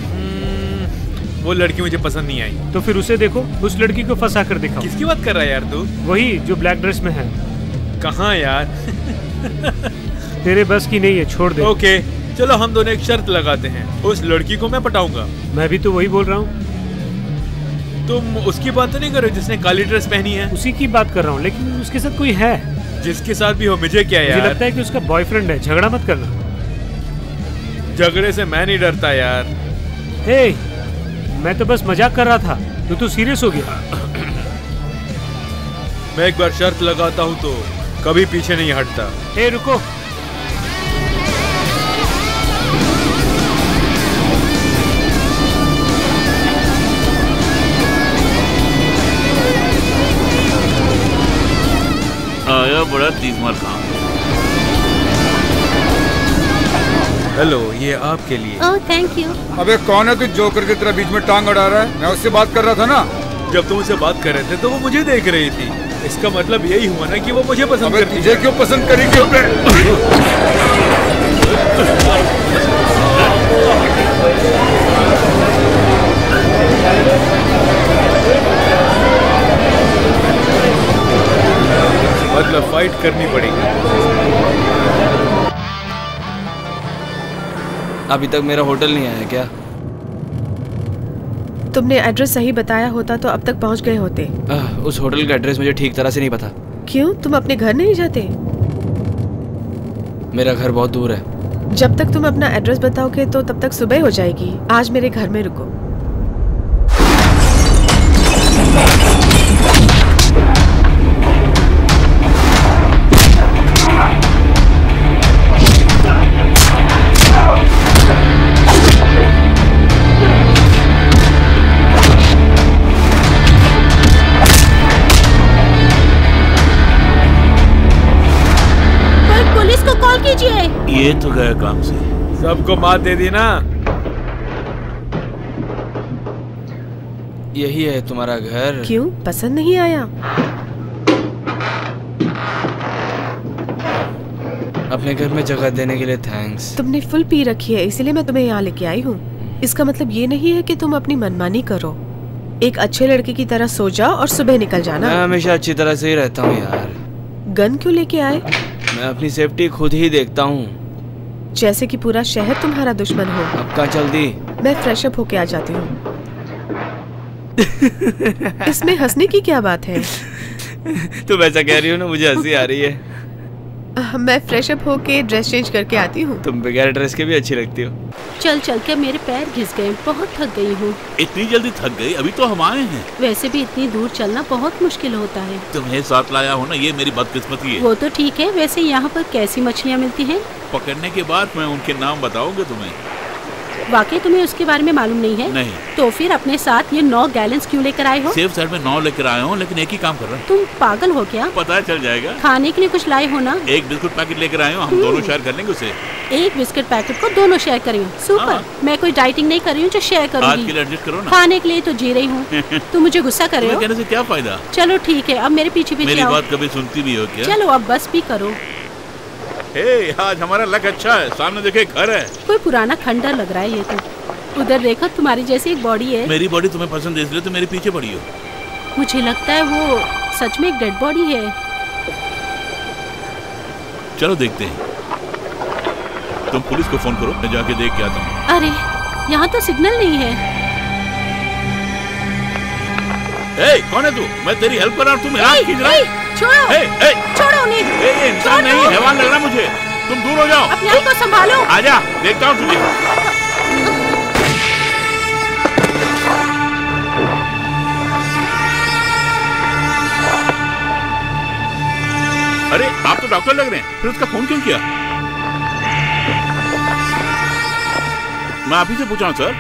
वो लड़की मुझे पसंद नहीं आई। तो फिर उसे देखो, उस लड़की को फंसा कर दिखाओ। किसकी बात कर रहा है यार तू? वही जो ब्लैक ड्रेस में है। कहाँ यार? तेरे बस की नहीं है, छोड़ दे। ओके चलो हम दोनों एक शर्त लगाते हैं, उस लड़की को मैं पटाऊंगा। मैं भी तो वही बोल रहा हूँ। तुम उसकी बात तो नहीं कर रहे जिसने काली ड्रेस पहनी है? उसी की बात कर रहा हूँ, लेकिन उसके साथ कोई है। जिसके साथ भी हो मुझे क्या यार? मुझे लगता है कि उसका बॉयफ्रेंड है। झगड़ा मत करना। झगड़े से मैं नहीं डरता यार। हे, मैं तो बस मजाक कर रहा था, तू सीरियस हो गया। मैं एक बार शर्त लगाता हूँ तो कभी पीछे नहीं हटता। हे रुको। आया बड़ा तीसमार काम। हेलो, ये आपके लिए। Oh thank you. अबे कौन है तू जोकर की तरह बीच में टांग अड़ा रहा है? मैं उससे बात कर रहा था ना। जब तुम उससे बात कर रहे थे तो वो मुझे देख रही थी। इसका मतलब यही हुआ ना कि वो मुझे पसंद करती है। तुझे क्यों पसंद करेगी? मतलब फाइट करनी पड़ेगी। अभी तक मेरा होटल नहीं आया क्या? तुमने एड्रेस सही बताया होता तो अब तक पहुंच गए होते। उस होटल का एड्रेस मुझे ठीक तरह से नहीं पता। क्यों, तुम अपने घर नहीं जाते? मेरा घर बहुत दूर है। जब तक तुम अपना एड्रेस बताओगे तो तब तक सुबह हो जाएगी। आज मेरे घर में रुको। ये तो गया काम से। सबको मात दे दी ना। यही है तुम्हारा घर? क्यों, पसंद नहीं आया? अपने घर में जगह देने के लिए थैंक्स। तुमने फुल पी रखी है, इसलिए मैं तुम्हें यहाँ लेके आई हूँ। इसका मतलब ये नहीं है कि तुम अपनी मनमानी करो। एक अच्छे लड़के की तरह सो जाओ और सुबह निकल जाना। मैं हमेशा अच्छी तरह से ही रहता हूँ यार। गन क्यों लेके आए? मैं अपनी सेफ्टी खुद ही देखता हूँ। जैसे कि पूरा शहर तुम्हारा दुश्मन हो। अब कहाँ चल दी? मैं फ्रेश अप होके आ जाती हूँ। इसमें हंसने की क्या बात है? तुम ऐसा कह रही हो ना, मुझे हंसी आ रही है। मैं फ्रेश अप होके ड्रेस चेंज करके आती हूँ। तुम बगैर ड्रेस के भी अच्छी लगती हो। चल चल के मेरे पैर घिस गए, बहुत थक गई हूँ। इतनी जल्दी थक गई? अभी तो हम आए हैं। वैसे भी इतनी दूर चलना बहुत मुश्किल होता है। तुम्हें साथ लाया हो ना, ये मेरी बदकिस्मती है। वो तो ठीक है। वैसे यहाँ पर कैसी मछलियाँ मिलती हैं? पकड़ने के बाद मैं उनके नाम बताऊंगा तुम्हें। वाकई तुम्हें उसके बारे में मालूम नहीं है? नहीं। तो फिर अपने साथ ये 9 गैलन्स क्यों लेकर आए हो? सेफ साइड में 9 लेकर आया हूँ, लेकिन एक ही काम कर रहा हूँ। तुम पागल हो क्या? पता चल जाएगा। खाने के लिए कुछ लाए हो ना? एक बिस्कुट पैकेट लेकर आए हूँ, हम दोनों शेयर कर लेंगे उसे। एक बिस्कुट पैकेट को दोनों शेयर करेंगे? सुपर। मैं कोई डाइटिंग नहीं कर रही हूँ जो शेयर करूँगी। आज के लिए एडजस्ट करो ना। खाने के लिए तो जी रही हूँ। तुम मुझे गुस्सा कर रहे हो? कहने से क्या फायदा? चलो ठीक है, अब मेरे पीछे पीछे मेरी आओ। बात कभी सुनती भी हो क्या? चलो अब बस भी करो। आज हमारा लक अच्छा है, सामने देखे घर है। कोई पुराना खंडर लग रहा है ये तो। उधर देखो, तुम्हारी जैसी एक बॉडी है। मेरी बॉडी तुम्हें पसंद है इसलिए तो मेरे पीछे पड़ी हो। मुझे लगता है वो सच में एक डेड बॉडी है। चलो देखते हैं। तुम पुलिस को फोन करो, मैं जाके देख के आता हूँ। अरे यहाँ तो सिग्नल नहीं है। कौन है तू? मैं तेरी हेल्प कर रहा हूँ, तुम मेरा खींच रहा है। छोड़ो छोड़ो उन्हें। ये इंसान नहीं, हैवान लग रहा मुझे। तुम दूर हो जाओ। अपने आप को संभालो। आजा, देखता हूँ तुझे। अरे आप तो डॉक्टर लग रहे हैं, फिर उसका फोन क्यों किया? मैं आप ही से पूछ रहा हूँ सर।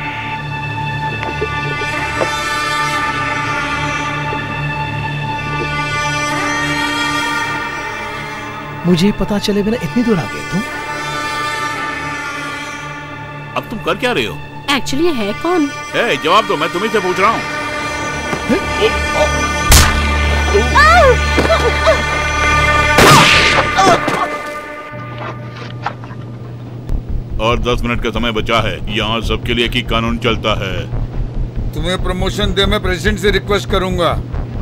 मुझे पता चले बिना इतनी दूर आ गए तुम? अब तुम कर क्या रहे हो? एक्चुअली है कौन? जवाब दो, मैं तुम्ही से पूछ रहा हूँ। और 10 मिनट का समय बचा है। यहाँ सबके लिए एक ही कानून चलता है। तुम्हें प्रमोशन दे, मैं प्रेसिडेंट से रिक्वेस्ट करूंगा।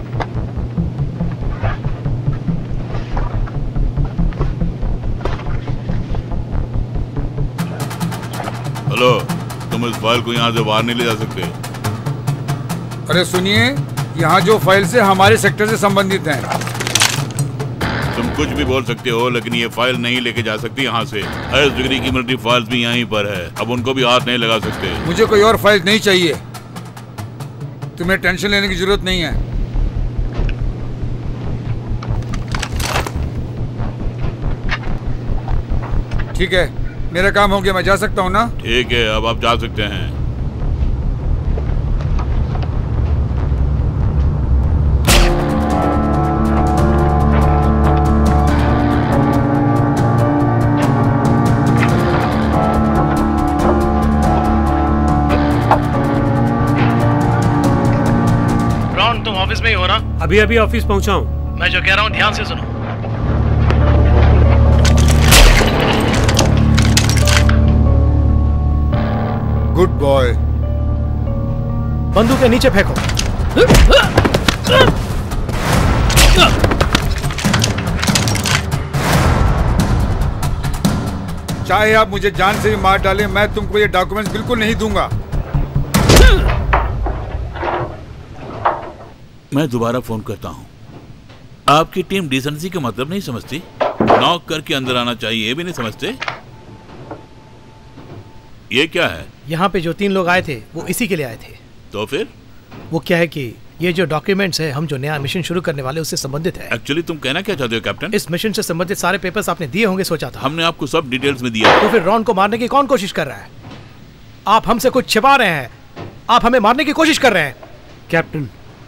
हेलो, तुम इस फाइल को यहाँ से बाहर नहीं ले जा सकते। अरे सुनिए, यहाँ जो फाइल्स है हमारे सेक्टर से संबंधित हैं। तुम कुछ भी बोल सकते हो, लेकिन ये फाइल नहीं लेके जा सकती यहाँ से। हाईएस्ट डिग्री की मिलिट्री फाइल्स भी यहीं पर है, अब उनको भी हाथ नहीं लगा सकते। मुझे कोई और फाइल नहीं चाहिए। तुम्हें टेंशन लेने की जरूरत नहीं है। ठीक है, मेरा काम हो गया, मैं जा सकता हूँ ना? ठीक है, अब आप जा सकते हैं। रॉन, तुम ऑफिस में ही हो ना? अभी अभी ऑफिस पहुंचा हूँ। मैं जो कह रहा हूँ ध्यान से सुनो। Good boy. बंदूक के नीचे फेंको। चाहे आप मुझे जान से भी मार डालें, मैं तुमको ये डॉक्यूमेंट्स बिल्कुल नहीं दूंगा। मैं दोबारा फोन करता हूँ। आपकी टीम डिसेंसी का मतलब नहीं समझती। नॉक करके अंदर आना चाहिए, ये भी नहीं समझते। ये क्या है? यहाँ पे जो 3 लोग आए थे वो इसी के लिए आए थे। तो फिर वो क्या है कि ये जो डॉक्यूमेंट्स है, हम जो नया मिशन शुरू करने वाले उससे संबंधित है। एक्चुअली तुम कहना क्या चाहते हो कैप्टन? इस मिशन से संबंधित सारे पेपर्स आपने दिए होंगे, सोचा था। हमने आपको सब डिटेल्स में दिया। तो फिर रॉन को मारने की कौन कोशिश कर रहा है? आप हमसे कुछ छिपा रहे हैं, आप हमें मारने की कोशिश कर रहे हैं। कैप्टन,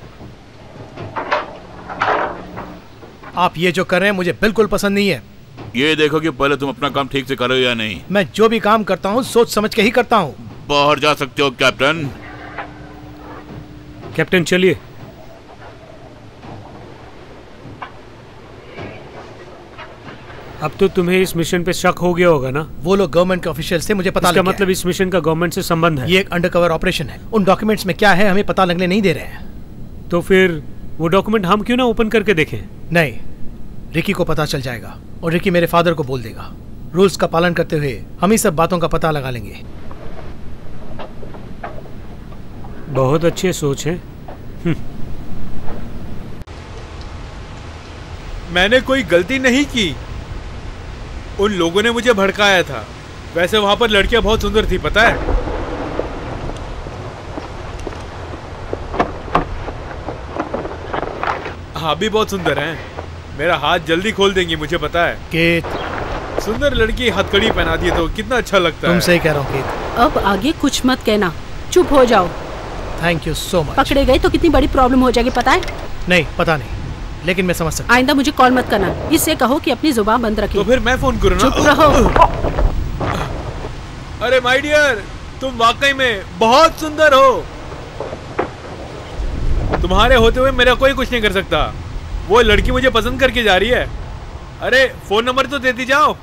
आप ये जो कर रहे हैं मुझे बिल्कुल पसंद नहीं है। ये देखो कि पहले तुम अपना काम ठीक से करो या नहीं। मैं जो भी काम करता हूँ सोच समझ के ही करता हूँ। बाहर जा सकते हो कैप्टन। कैप्टन चलिए। अब तो तुम्हें इस मिशन पे शक हो गया होगा ना? वो लोग गवर्नमेंट के ऑफिशियल्स थे, मुझे पता लग गया। मतलब इस मिशन का गवर्नमेंट से संबंध है। ये एक अंडरकवर ऑपरेशन है। उन डॉक्यूमेंट्स में क्या है हमें पता लगने नहीं दे रहे हैं। तो फिर वो डॉक्यूमेंट हम क्यों ना ओपन करके देखें? नहीं, रिकी को पता चल जाएगा और रिकी मेरे फादर को बोल देगा। रूल्स का पालन करते हुए हम ही सब बातों का पता लगा लेंगे। बहुत अच्छी सोच है। मैंने कोई गलती नहीं की, उन लोगों ने मुझे भड़काया था। वैसे वहां पर लड़कियां बहुत सुंदर थी, पता है? हाँ भी बहुत सुंदर हैं। मेरा हाथ जल्दी खोल देंगी, मुझे पता है। केत, सुंदर लड़की हथकड़ी पहना दी तो कितना अच्छा लगता है। तुमसे ही कह रहा हूँ केत। अब आगे कुछ मत कहना, चुप हो जाओ। Thank you so much. पकड़े गए तो कितनी बड़ी प्रॉब्लम हो जाएगी, पता है? नहीं, पता नहीं, लेकिन मैं समझ सकता। आइंदा मुझे कॉल मत करना। इससे कहो कि अपनी जुबान बंद रखे। तो फिर मैं फोन करूँ ना? चुप रहो। अरे माय डियर, तुम वाकई में बहुत सुंदर हो। तुम्हारे होते हुए मेरा कोई कुछ नहीं कर सकता। वो लड़की मुझे पसंद करके जा रही है। अरे फोन नंबर तो देती जाओ।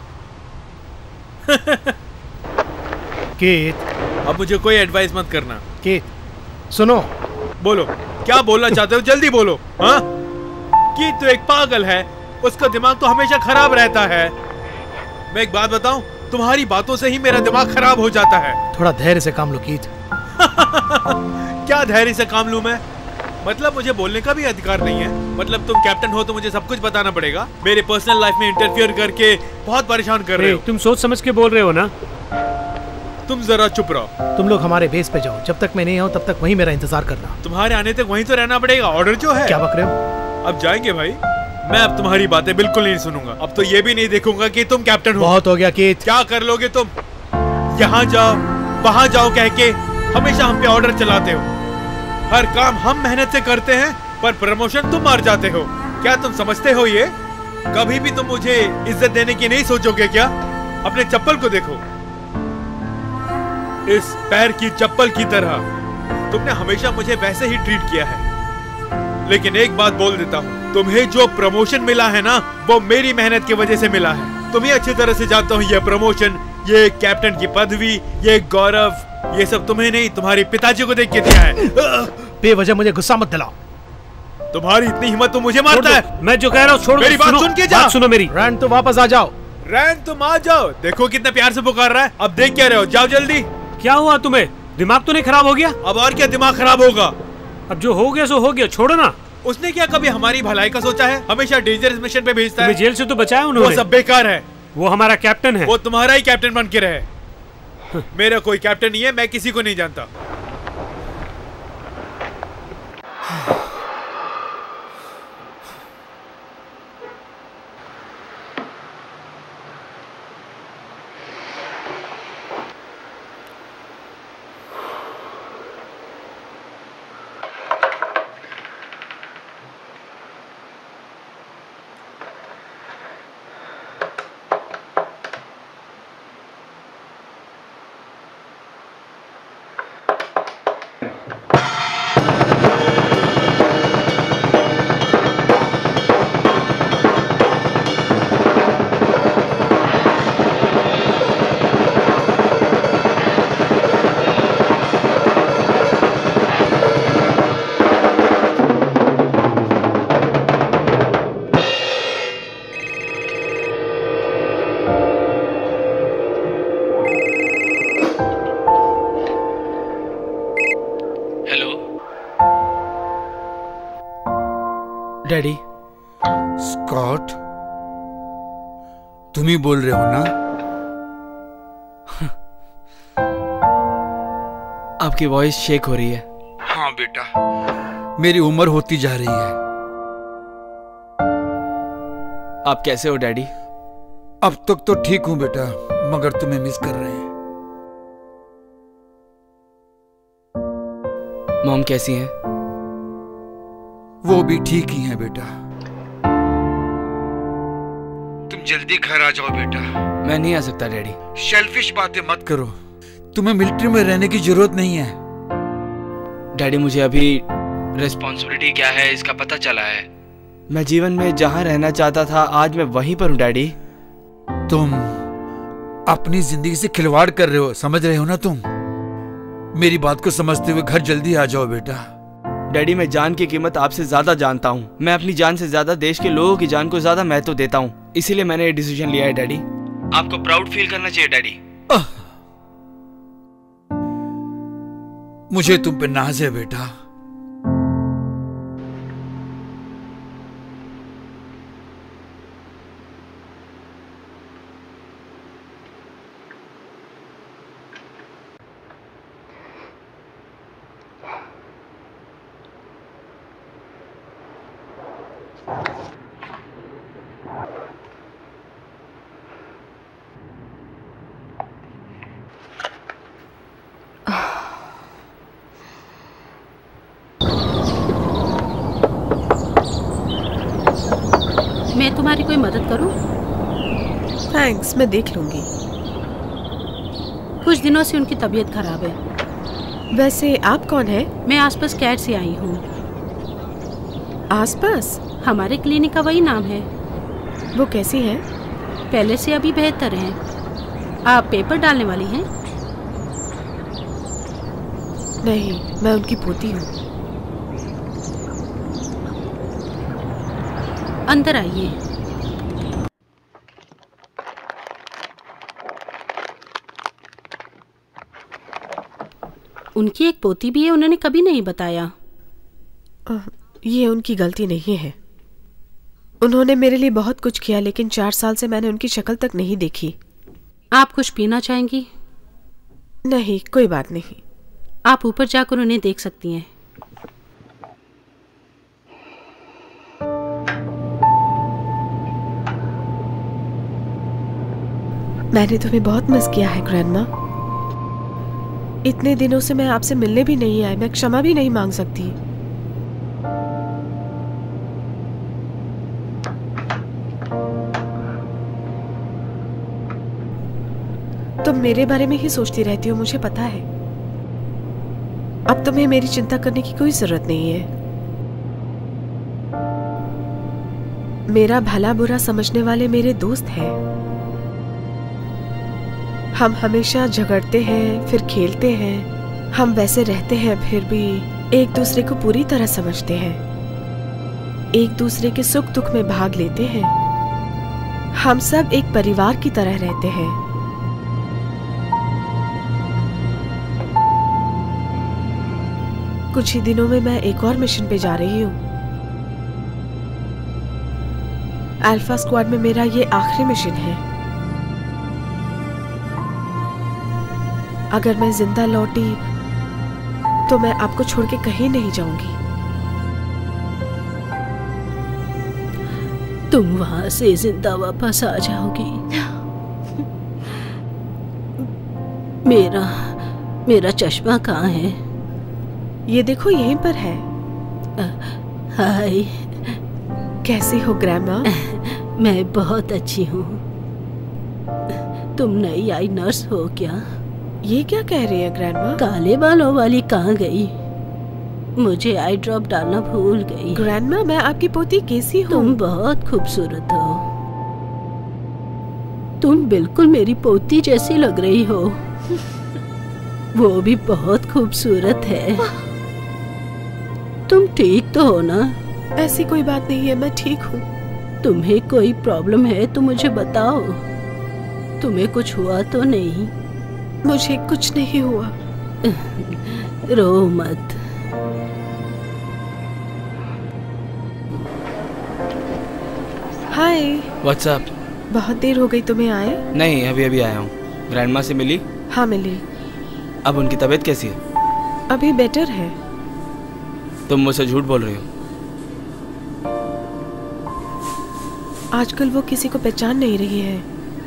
केत, अब मुझे कोई एडवाइस मत करना। केत, सुनो। बोलो, क्या बोलना चाहते हो? जल्दी बोलो। हाँ, कि तो एक पागल है, उसका दिमाग तो हमेशा खराब रहता है। मैं एक बात बताऊं, तुम्हारी बातों से ही मेरा दिमाग खराब हो जाता है। थोड़ा धैर्य से काम लो कीत। क्या धैर्य से काम लूं मैं? मतलब मुझे बोलने का भी अधिकार नहीं है? मतलब तुम कैप्टन हो तो मुझे सब कुछ बताना पड़ेगा? मेरे पर्सनल लाइफ में इंटरफियर करके बहुत परेशान कर रहे हो। तुम सोच समझ के बोल रहे हो ना? तुम जरा चुप रहो। तुम लोग हमारे बेस पे जाओ, जब तक मैं नहीं आऊं तब तक वहीं मेरा इंतजार करना। तुम्हारे आने तक वहीं तो रहना पड़ेगा। ऑर्डर जो है। क्या बक रहे हो? अब जाएंगे भाई। मैं अब तुम्हारी बातें बिल्कुल नहीं सुनूंगा। अब तो ये भी नहीं देखूंगा कि तुम कैप्टन हो। बहुत हो गया कीथ। क्या कर लोगे तुम? यहाँ जाओ वहाँ जाओ कह के हमेशा हम पे ऑर्डर चलाते हो। हर काम हम मेहनत से करते हैं पर प्रमोशन तुम मार जाते हो। क्या तुम समझते हो ये? कभी भी तुम मुझे इज्जत देने की नहीं सोचोगे क्या? अपने चप्पल को देखो, इस पैर की चप्पल की तरह तुमने हमेशा मुझे वैसे ही ट्रीट किया है। लेकिन एक बात बोल देता हूँ, तुम्हें जो प्रमोशन मिला है ना, वो मेरी मेहनत की वजह से मिला है। तुम्हें अच्छी तरह से जानता हूँ, ये प्रमोशन, ये कैप्टन की पदवी, ये गौरव, ये सब तुम्हें नहीं तुम्हारे पिताजी को देख के दिया है। बेवजह मुझे गुस्सा मत दिलाओ। तुम्हारी इतनी हिम्मत तो मुझे मारता है। मैं जो कह रहा हूँ छोड़, मेरी बात सुन के जा। बात सुनो मेरी। रैन तुम वापस आ जाओ। रैन तुम आ जाओ। देखो कितना प्यार से पुकार रहा है। अब देख क्या रहे हो, जाओ जल्दी। क्या हुआ तुम्हें? दिमाग तो नहीं खराब हो गया? अब और क्या दिमाग खराब होगा? अब जो हो गया सो हो गया, छोड़ो ना। उसने क्या कभी हमारी भलाई का सोचा है? हमेशा डेंजरस मिशन पे भेजता है। जेल से तो बचाया उन्होंने। वो सब बेकार है। वो हमारा कैप्टन है। वो तुम्हारा ही कैप्टन बन के रहे। मेरा कोई कैप्टन नहीं है, मैं किसी को नहीं जानता। डैडी। स्कॉट, तुम ही बोल रहे हो ना? आपकी वॉइस शेक हो रही है। हाँ बेटा, मेरी उम्र होती जा रही है। आप कैसे हो डैडी? अब तक तो ठीक हूं बेटा, मगर तुम्हें मिस कर रहे हैं। मॉम कैसी हैं? वो भी ठीक ही हैं बेटा। तुम जल्दी घर आ जाओ बेटा। मैं नहीं आ सकता डैडी। शेल्फिश बातें मत करो, तुम्हें मिलिट्री में रहने की जरूरत नहीं है। डैडी मुझे अभी रिस्पॉन्सिबिलिटी क्या है इसका पता चला है। मैं जीवन में जहां रहना चाहता था आज मैं वहीं पर हूं डैडी। तुम अपनी जिंदगी से खिलवाड़ कर रहे हो, समझ रहे हो ना तुम? मेरी बात को समझते हुए घर जल्दी आ जाओ बेटा। डैडी मैं जान की कीमत आपसे ज्यादा जानता हूँ। मैं अपनी जान से ज्यादा देश के लोगों की जान को ज्यादा महत्व देता हूँ, इसीलिए मैंने ये डिसीजन लिया है डैडी। आपको प्राउड फील करना चाहिए डैडी। मुझे तुम पे नाज है बेटा। मैं तुम्हारी कोई मदद करूं? थैंक्स, मैं देख लूंगी। कुछ दिनों से उनकी तबीयत खराब है। वैसे आप कौन है? मैं आसपास कैट से आई हूँ। आसपास? हमारे क्लिनिक का वही नाम है। वो कैसी है? पहले से अभी बेहतर है। आप पेपर डालने वाली हैं? नहीं, मैं उनकी पोती हूँ। अंदर आइए। उनकी एक पोती भी है, उन्होंने कभी नहीं बताया। ये उनकी गलती नहीं है। उन्होंने मेरे लिए बहुत कुछ किया, लेकिन 4 साल से मैंने उनकी शक्ल तक नहीं देखी। आप कुछ पीना चाहेंगी? नहीं, कोई बात नहीं। आप ऊपर जाकर उन्हें देख सकती हैं। मैंने तुम्हें बहुत मिस किया है ग्रैंडमा। इतने दिनों से मैं आपसे मिलने भी नहीं आई, मैं क्षमा भी नहीं मांग सकती। तुम मेरे बारे में ही सोचती रहती हो, मुझे पता है। अब तुम्हें मेरी चिंता करने की कोई जरूरत नहीं है। मेरा भला बुरा समझने वाले मेरे दोस्त हैं। हम हमेशा झगड़ते हैं, फिर खेलते हैं। हम वैसे रहते हैं, फिर भी एक दूसरे को पूरी तरह समझते हैं। एक दूसरे के सुख दुख में भाग लेते हैं। हम सब एक परिवार की तरह रहते हैं। कुछ ही दिनों में मैं एक और मिशन पे जा रही हूँ। अल्फा स्क्वाड में मेरा ये आखिरी मिशन है। अगर मैं जिंदा लौटी तो मैं आपको छोड़ के कहीं नहीं जाऊंगी। तुम वहां से जिंदा वापस आ जाओगी। मेरा चश्मा कहाँ है? ये देखो, यहीं पर है। हाय, कैसी हो ग्रैंडमा? मैं बहुत अच्छी हूँ। तुम नई आई नर्स हो क्या? ये क्या कह रही है ग्रैंडमा? काले बालों वाली कहाँ गई? मुझे आई ड्रॉप डालना भूल गई। ग्रैंडमा, मैं आपकी पोती कैसी हूँ? तुम बहुत खूबसूरत हो। तुम बिल्कुल मेरी पोती जैसी लग रही हो। वो भी बहुत खूबसूरत है। तुम ठीक तो हो ना? ऐसी कोई बात नहीं है, मैं ठीक हूँ। तुम्हें कोई प्रॉब्लम है तो मुझे बताओ। तुम्हें कुछ हुआ तो नहीं? मुझे कुछ नहीं हुआ। रो मत। हाय। What's up? बहुत देर हो गई तुम्हें आए? नहीं, अभी अभी आया हूँ। ग्रैंडमा से मिली? हाँ मिली। अब उनकी तबीयत कैसी है? अभी बेटर है। तुम मुझसे झूठ बोल रही हो। आजकल वो किसी को पहचान नहीं रही है।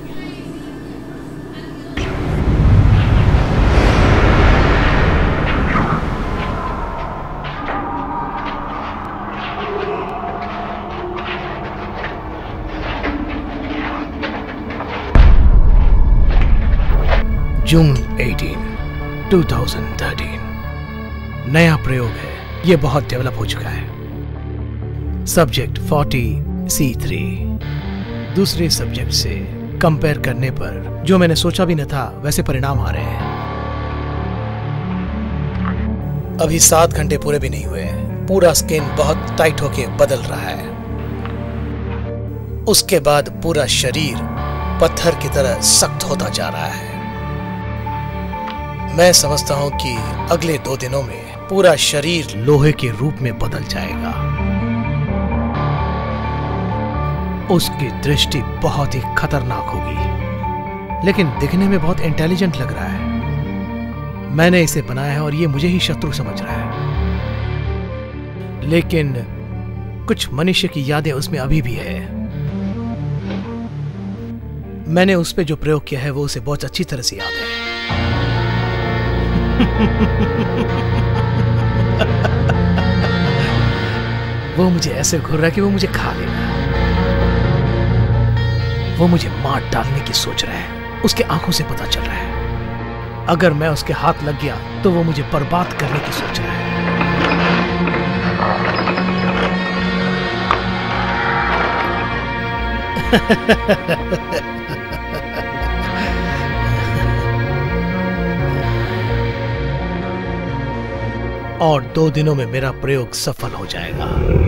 जून 18, 2013। नया प्रयोग है, ये बहुत डेवलप हो चुका है। सब्जेक्ट 40C3 दूसरे सब्जेक्ट से कंपेयर करने पर जो मैंने सोचा भी न था वैसे परिणाम आ रहे हैं। अभी 7 घंटे पूरे भी नहीं हुए, पूरा स्किन बहुत टाइट होके बदल रहा है। उसके बाद पूरा शरीर पत्थर की तरह सख्त होता जा रहा है। मैं समझता हूं कि अगले 2 दिनों में पूरा शरीर लोहे के रूप में बदल जाएगा। उसकी दृष्टि बहुत ही खतरनाक होगी, लेकिन दिखने में बहुत इंटेलिजेंट लग रहा है। मैंने इसे बनाया है और ये मुझे ही शत्रु समझ रहा है, लेकिन कुछ मनुष्य की यादें उसमें अभी भी है। मैंने उस पे जो प्रयोग किया है वो उसे बहुत अच्छी तरह से याद है। वो मुझे ऐसे घूर रहा है कि वो मुझे खा लेगा। वो मुझे मार डालने की सोच रहा है, उसके आंखों से पता चल रहा है। अगर मैं उसके हाथ लग गया तो वो मुझे बर्बाद करने की सोच रहा है। और 2 दिनों में मेरा प्रयोग सफल हो जाएगा।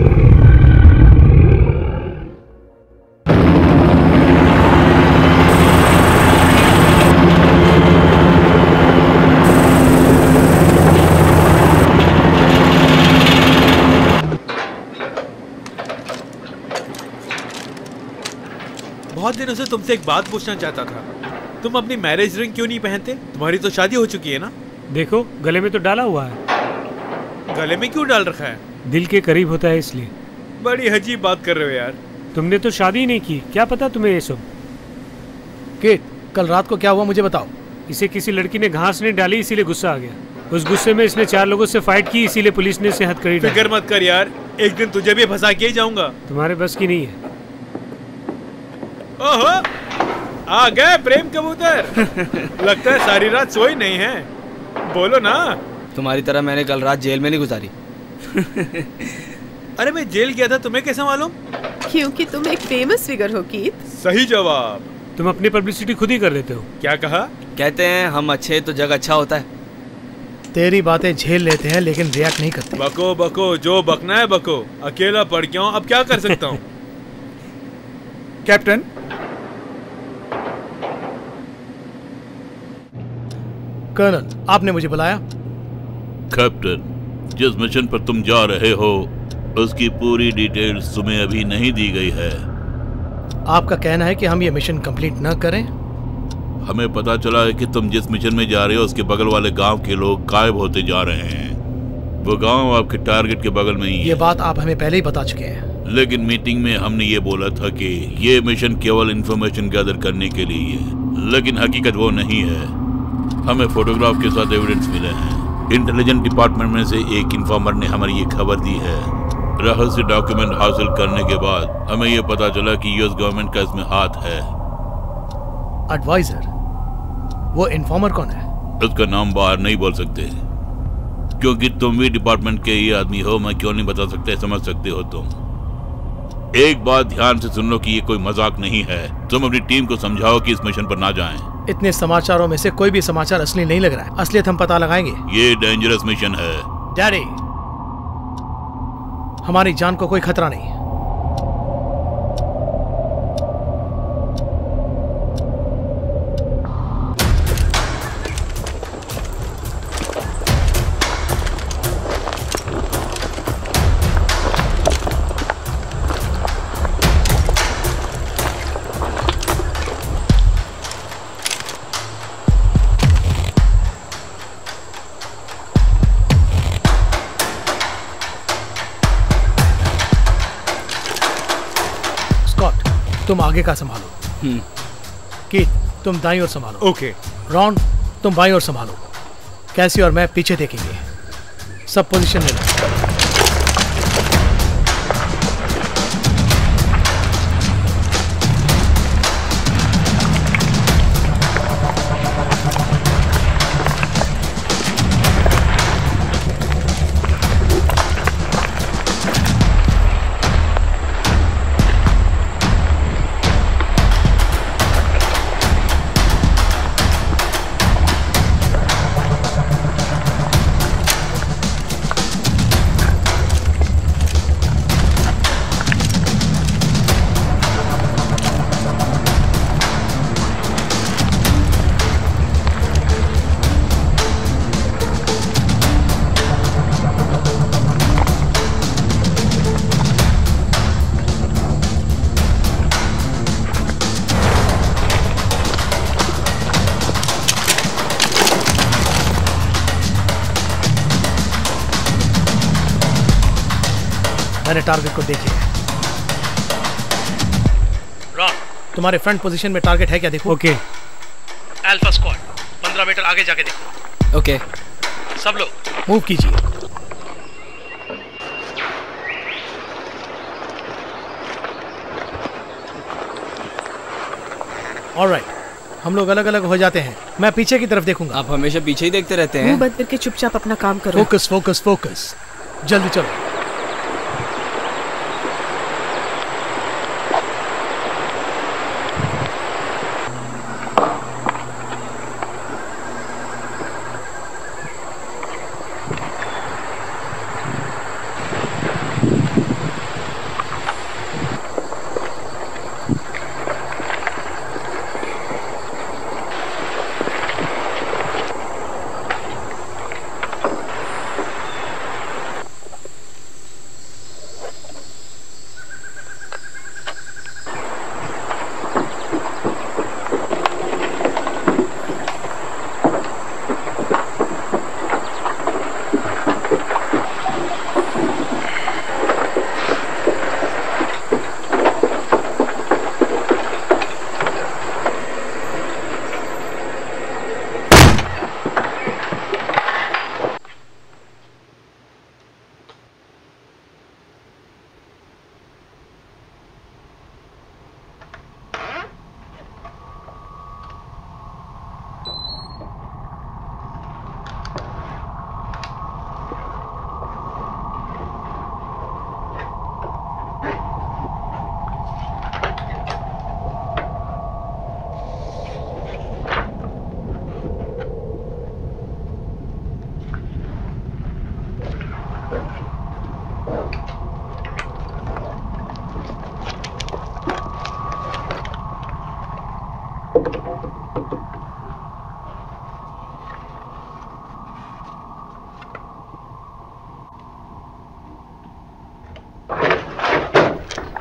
बहुत दिनों से तुमसे एक बात पूछना चाहता था। तुम अपनी मैरिज रिंग क्यों नहीं पहनते? तुम्हारी तो शादी हो चुकी है ना? देखो, गले में तो डाला हुआ है। गले में क्यों डाल रखा है? दिल के करीब होता है इसलिए। बड़ी अजीब बात कर रहे हो यार। तुमने तो शादी ही नहीं की, क्या पता तुम्हें ये सब। किट, कल रात को क्या हुआ मुझे बताओ। इसे किसी लड़की ने घास नहीं डाली, इसीलिए गुस्सा आ गया। उस गुस्से में इसने 4 लोगों से फाइट की, इसीलिए पुलिस ने इसे हथकड़ी डाली। फिक्र मत कर यार, एक दिन तुझे भी फंसा के ही जाऊंगा। तुम्हारे बस की नहीं है। ओहो, आ गए प्रेम कबूतर। लगता है सारी रात सोई नहीं है। बोलो ना। तुम्हारी तरह मैंने कल रात जेल में नहीं गुजारी। अरे मैं जेल गया था, तुम्हें कैसे मालूम? क्योंकि तुम एक फेमस फिगर हो कीथ। सही जवाब। तुम अपनी पब्लिसिटी खुद ही कर लेते हो। क्या कहा? कहते हैं हम अच्छे तो जग अच्छा होता है। तेरी बातें झेल लेते हैं लेकिन रिएक्ट नहीं करते। बको बको, जो बकना है बको। अकेला पड़ गया हूँ, अब क्या कर सकता हूँ। कैप्टन, कर्नल, आपने मुझे बुलाया? कैप्टन, जिस मिशन पर तुम जा रहे हो उसकी पूरी डिटेल्स तुम्हें अभी नहीं दी गई है। आपका कहना है कि हम ये मिशन कंप्लीट न करें? हमें पता चला है कि तुम जिस मिशन में जा रहे हो उसके बगल वाले गांव के लोग गायब होते जा रहे हैं। वो गांव आपके टारगेट के बगल में ही है। ये बात आप हमें पहले ही बता चुके हैं। लेकिन मीटिंग में हमने ये बोला था कि ये मिशन केवल इंफॉर्मेशन गैदर करने के लिए है, लेकिन हकीकत वो नहीं है। हमें फोटोग्राफ के साथ एविडेंस मिले हैं। इंटेलिजेंस डिपार्टमेंट में से एक इन्फॉर्मर ने हमारी ये खबर दी है। रहस्य डॉक्यूमेंट हासिल करने के बाद हमें ये पता चला कि यूएस गवर्नमेंट का इसमें हाथ है। एडवाइजर? वो इन्फॉर्मर कौन है? उसका नाम बाहर नहीं बोल सकते क्योंकि तुम भी डिपार्टमेंट के ही आदमी हो। मैं क्यों नहीं बता सकते, समझ सकते हो तुम। एक बात ध्यान से सुन लो कि ये कोई मजाक नहीं है। तुम अपनी टीम को समझाओ कि इस मिशन पर ना जाएं। इतने समाचारों में से कोई भी समाचार असली नहीं लग रहा है। असलियत हम पता लगाएंगे। ये डेंजरस मिशन है। डैडी, हमारी जान को कोई खतरा नहीं। तुम आगे का संभालो। कीथ, तुम दाईं ओर संभालो। ओके। रॉन, तुम बाईं ओर संभालो। कैसी और मैं पीछे देखेंगे। सब पोजीशन में लो। मैंने टारगेट को देख लिया। रॉन, तुम्हारे फ्रंट पोजीशन में टारगेट है क्या देखो। ओके। अल्फा स्क्वाड 15 मीटर आगे जाके देखो। ओके। सब लोग मूव कीजिए। ऑलराइट, हम लोग अलग अलग हो जाते हैं। मैं पीछे की तरफ देखूंगा। आप हमेशा पीछे ही देखते रहते हैं। मुंह बंद करके चुपचाप अपना काम करो। फोकस फोकस फोकस, जल्दी चलो।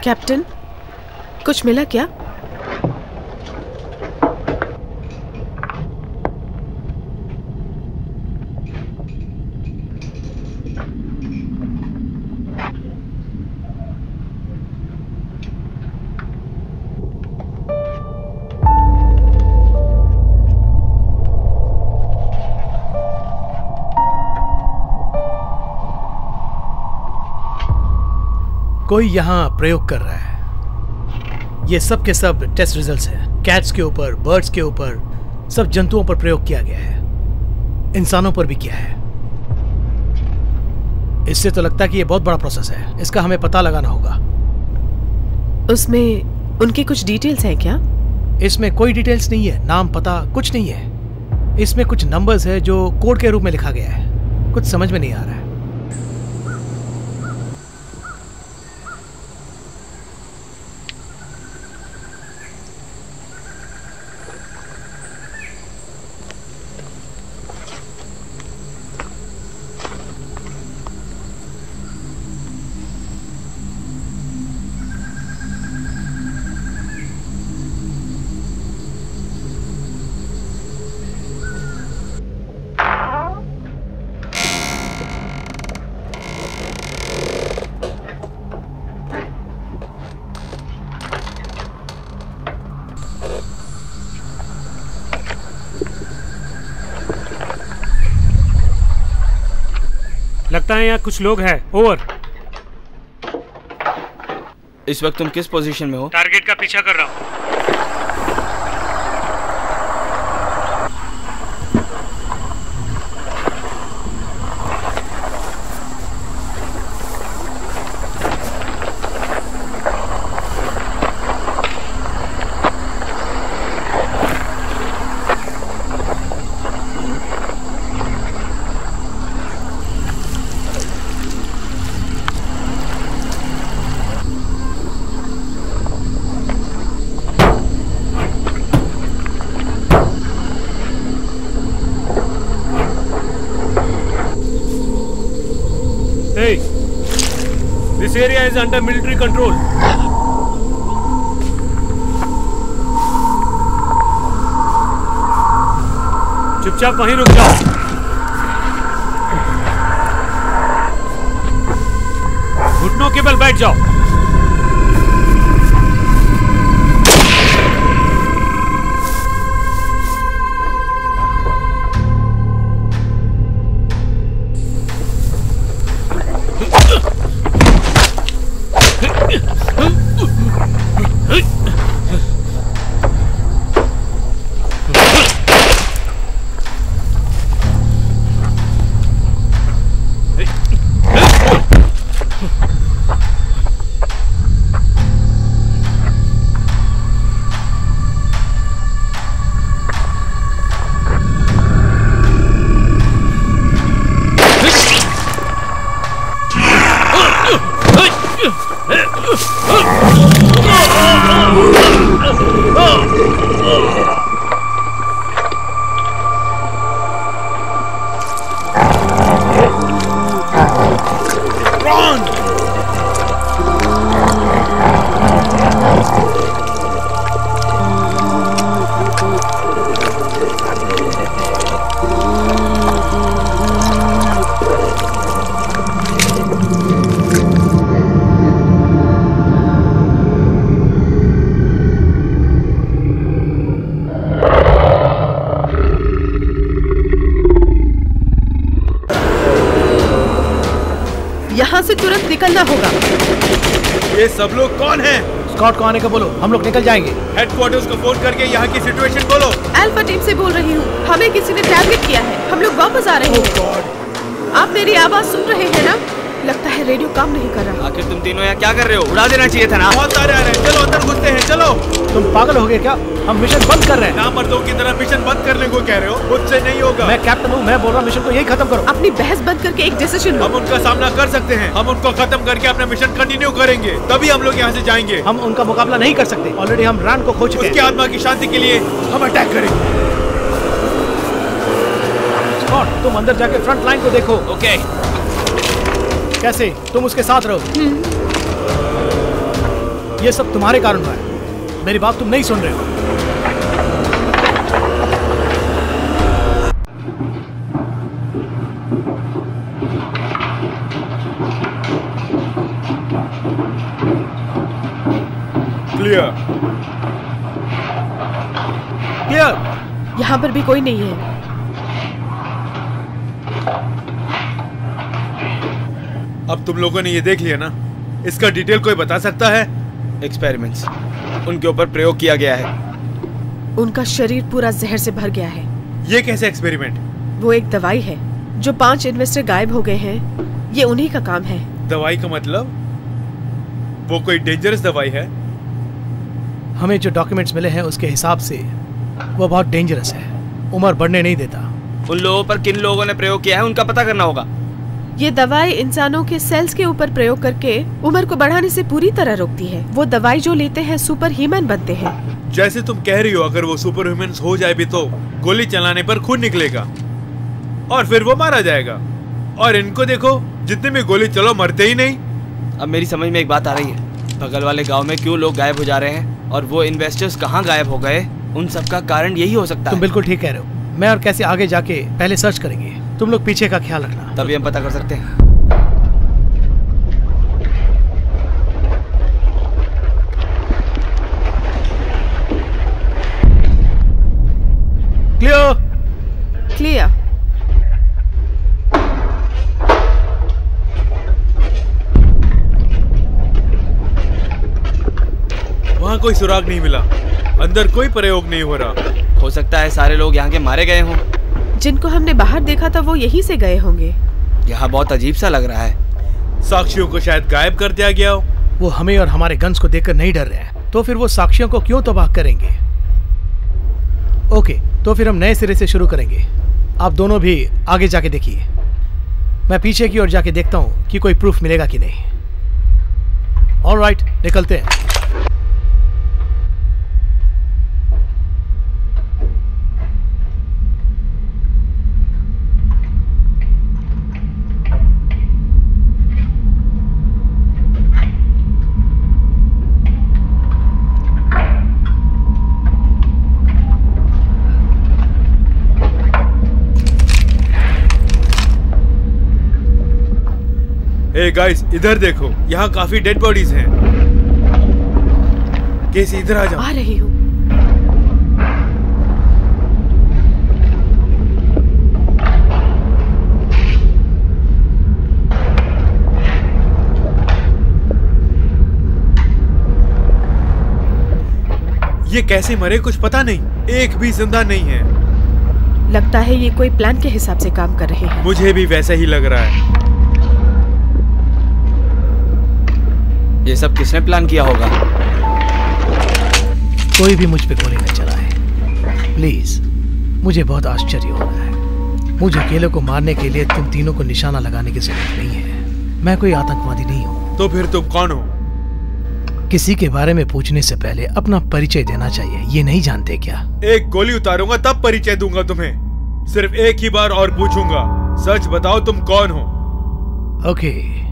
कैप्टन, कुछ मिला क्या? कोई यहाँ प्रयोग कर रहा है। ये सब के सब टेस्ट रिजल्ट्स हैं। कैट्स के ऊपर, बर्ड्स के ऊपर, सब जंतुओं पर प्रयोग किया गया है, इंसानों पर भी किया है। इससे तो लगता है कि ये बहुत बड़ा प्रोसेस है। इसका हमें पता लगाना होगा। उसमें उनकी कुछ डिटेल्स हैं क्या? इसमें कोई डिटेल्स नहीं है, नाम पता कुछ नहीं है। इसमें कुछ नंबर्स है जो कोड के रूप में लिखा गया है। कुछ समझ में नहीं आ रहा है। लगता है यहाँ कुछ लोग हैं। ओवर। इस वक्त तुम किस पोजीशन में हो? टारगेट का पीछा कर रहा हूँ। Hey, this area is under military control. चुपचाप वहीं रुक जाओ। घुटनों के बल बैठ जाओ। यहाँ से तुरंत निकलना होगा। ये सब लोग कौन हैं? स्कॉट को आने का बोलो, हम लोग निकल जाएंगे। हेडक्वार्टर्स को फोन करके यहाँ की सिचुएशन बोलो। अल्फा टीम से बोल रही हूँ, हमें किसी ने टारगेट किया है। हम लोग वापस आ रहे हैं। आप मेरी आवाज सुन रहे हैं ना? लगता है रेडियो काम नहीं कर रहा। आखिर तुम तीनों यहाँ क्या कर रहे हो? उड़ा देना चाहिए था ना। बहुत सारे आ रहे हैं, चलो अंदर घुसते हैं। चलो। तुम पागल हो गए क्या? हम मिशन बंद कर रहे हैं। नामर्दों की तरह मिशन बंद करने को कह रहे हो? मुझसे नहीं होगा। मैं कैप्टन हूँ, मैं बोल रहा हूँ मिशन को यही खत्म करो। अपनी बहस बंद करके एक डिसीजन लो। हम उनका सामना कर सकते हैं। हम उनको खत्म करके अपना मिशन कंटिन्यू करेंगे, तभी हम लोग यहाँ से जाएंगे। हम उनका मुकाबला नहीं कर सकते। ऑलरेडी हम रान को खो चुके हैं। उसकी आत्मा की शांति के लिए हम अटैक करेंगे। स्कॉट, तुम अंदर जाके फ्रंट लाइन को देखो। ओके। कैसे? तुम उसके साथ रहो। ये सब तुम्हारे कारण हुआ है। मेरी बात तुम नहीं सुन रहे हो। क्लियर। क्लियर। यहाँ पर भी कोई नहीं है। अब तुम लोगों ने ये देख लिया ना, इसका डिटेल कोई बता सकता है? एक्सपेरिमेंट्स उनके ऊपर प्रयोग किया गया है। उनका शरीर पूरा जहर से भर गया है। ये कैसे एक्सपेरिमेंट? वो एक दवाई है। जो 5 इन्वेस्टर गायब हो गए हैं, ये उन्हीं का काम है। दवाई का मतलब? वो कोई डेंजरस दवाई है? हमें जो डॉक्यूमेंट्स मिले हैं उसके हिसाब से वो बहुत डेंजरस है। उम्र बढ़ने नहीं देता। उन लोगों पर किन लोगों ने प्रयोग किया है उनका पता करना होगा। ये दवाई इंसानों के सेल्स के ऊपर प्रयोग करके उम्र को बढ़ाने से पूरी तरह रोकती है। वो दवाई जो लेते हैं सुपर ह्यूमन बनते हैं। जैसे तुम कह रही हो, अगर वो सुपर ह्यूमन हो जाए भी तो गोली चलाने पर खून निकलेगा और फिर वो मारा जाएगा। और इनको देखो, जितने भी गोली चलो मरते ही नहीं। अब मेरी समझ में एक बात आ रही है, बगल वाले गांव में क्यों लोग गायब हो जा रहे हैं और वो इन्वेस्टर्स कहाँ गायब हो गए, उन सब का कारण यही हो सकता है। तुम बिल्कुल ठीक कह रहे हो। मैं और कैसे आगे जाके पहले सर्च करेंगे, तुम लोग पीछे का ख्याल रखना। तभी हम पता कर सकते हैं। क्लियर। क्लियर। वहाँ कोई सुराग नहीं मिला, अंदर कोई प्रयोग नहीं हो रहा। हो सकता है सारे लोग यहाँ के मारे गए हों। जिनको हमने बाहर देखा था वो यहीं से गए होंगे। यहाँ बहुत अजीब सा लग रहा है। साक्षियों को शायद गायब कर दिया गया हो। वो हमें और हमारे गन्स को देखकर नहीं डर रहे हैं, तो फिर वो साक्षियों को क्यों तबाह करेंगे? ओके, तो फिर हम नए सिरे से शुरू करेंगे। आप दोनों भी आगे जाके देखिए। मैं पीछे की ओर जाके देखता हूँ कि कोई प्रूफ मिलेगा कि नहीं। ऑलराइट, निकलते हैं। ए गाइस, इधर देखो, यहाँ काफी डेड बॉडीज हैं। केसी इधर आ जाओ। आ रही हूँ। ये कैसे मरे कुछ पता नहीं, एक भी जिंदा नहीं है। लगता है ये कोई प्लान के हिसाब से काम कर रहे हैं। मुझे भी वैसा ही लग रहा है। ये सब किसने प्लान किया होगा? कोई भी मुझ पे गोली न चलाए प्लीज। मुझे बहुत आश्चर्य हो रहा है। मुझे अकेले को मारने के लिए तुम तीनों को निशाना लगाने की जरूरत नहीं है। मैं कोई आतंकवादी नहीं हूँ। तो फिर तुम कौन हो? किसी के बारे में पूछने से पहले अपना परिचय देना चाहिए, ये नहीं जानते क्या? एक गोली उतारूंगा तब परिचय दूंगा तुम्हें। सिर्फ एक ही बार और पूछूंगा, सच बताओ तुम कौन हो? ओके,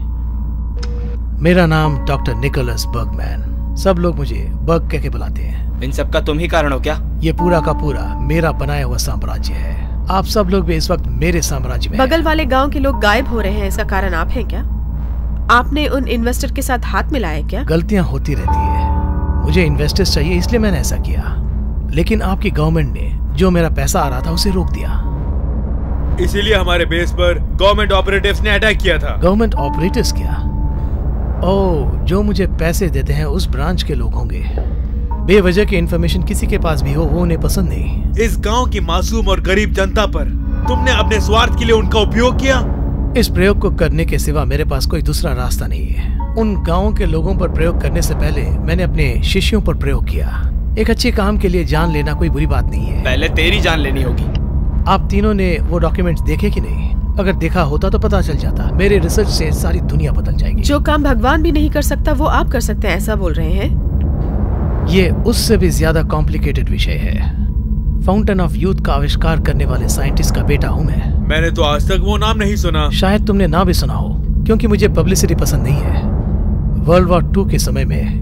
मेरा नाम डॉक्टर निकोलस बर्गमैन। सब लोग मुझे बर्ग कह के बुलाते हैं। इन सब का तुम ही कारण हो क्या? ये पूरा का पूरा मेरा बनाया हुआ साम्राज्य है। आप सब लोग भी इस वक्त मेरे साम्राज्य में बगल वाले गांव के लोग गायब हो रहे हैं, इसका कारण आप हैं क्या? आपने उन इन्वेस्टर के साथ हाथ मिलाया क्या? गलतियां होती रहती है। मुझे इन्वेस्टर्स चाहिए इसलिए मैंने ऐसा किया, लेकिन आपकी गवर्नमेंट ने जो मेरा पैसा आ रहा था उसे रोक दिया। इसीलिए हमारे बेस पर गवर्नमेंट ऑपरेटिव्स ने अटैक किया था। गवर्नमेंट ऑपरेटिव्स क्या? ओह, जो मुझे पैसे देते हैं उस ब्रांच के लोग होंगे। बेवजह की इन्फॉर्मेशन किसी के पास भी हो वो उन्हें पसंद नहीं। इस गांव की मासूम और गरीब जनता पर तुमने अपने स्वार्थ के लिए उनका उपयोग किया। इस प्रयोग को करने के सिवा मेरे पास कोई दूसरा रास्ता नहीं है। उन गांव के लोगों पर प्रयोग करने से पहले मैंने अपने शिष्यों पर प्रयोग किया। एक अच्छे काम के लिए जान लेना कोई बुरी बात नहीं है। पहले तेरी जान लेनी होगी। आप तीनों ने वो डॉक्यूमेंट्स देखे कि नहीं? अगर देखा होता तो पता चल जाता। मेरे रिसर्च से सारी दुनिया बदल जाएगी। जो काम भगवान भी नहीं कर सकता वो आप कर सकते हैं, ऐसा बोल रहे हैं? ये उससे भी ज्यादा कॉम्प्लिकेटेड विषय है। फाउंटेन ऑफ यूथ का आविष्कार करने वाले साइंटिस्ट का बेटा हूँ मैं। मैंने तो आज तक वो नाम नहीं सुना। शायद तुमने ना भी सुना हो, क्योंकि मुझे पब्लिसिटी पसंद नहीं है। वर्ल्ड वॉर 2 के समय में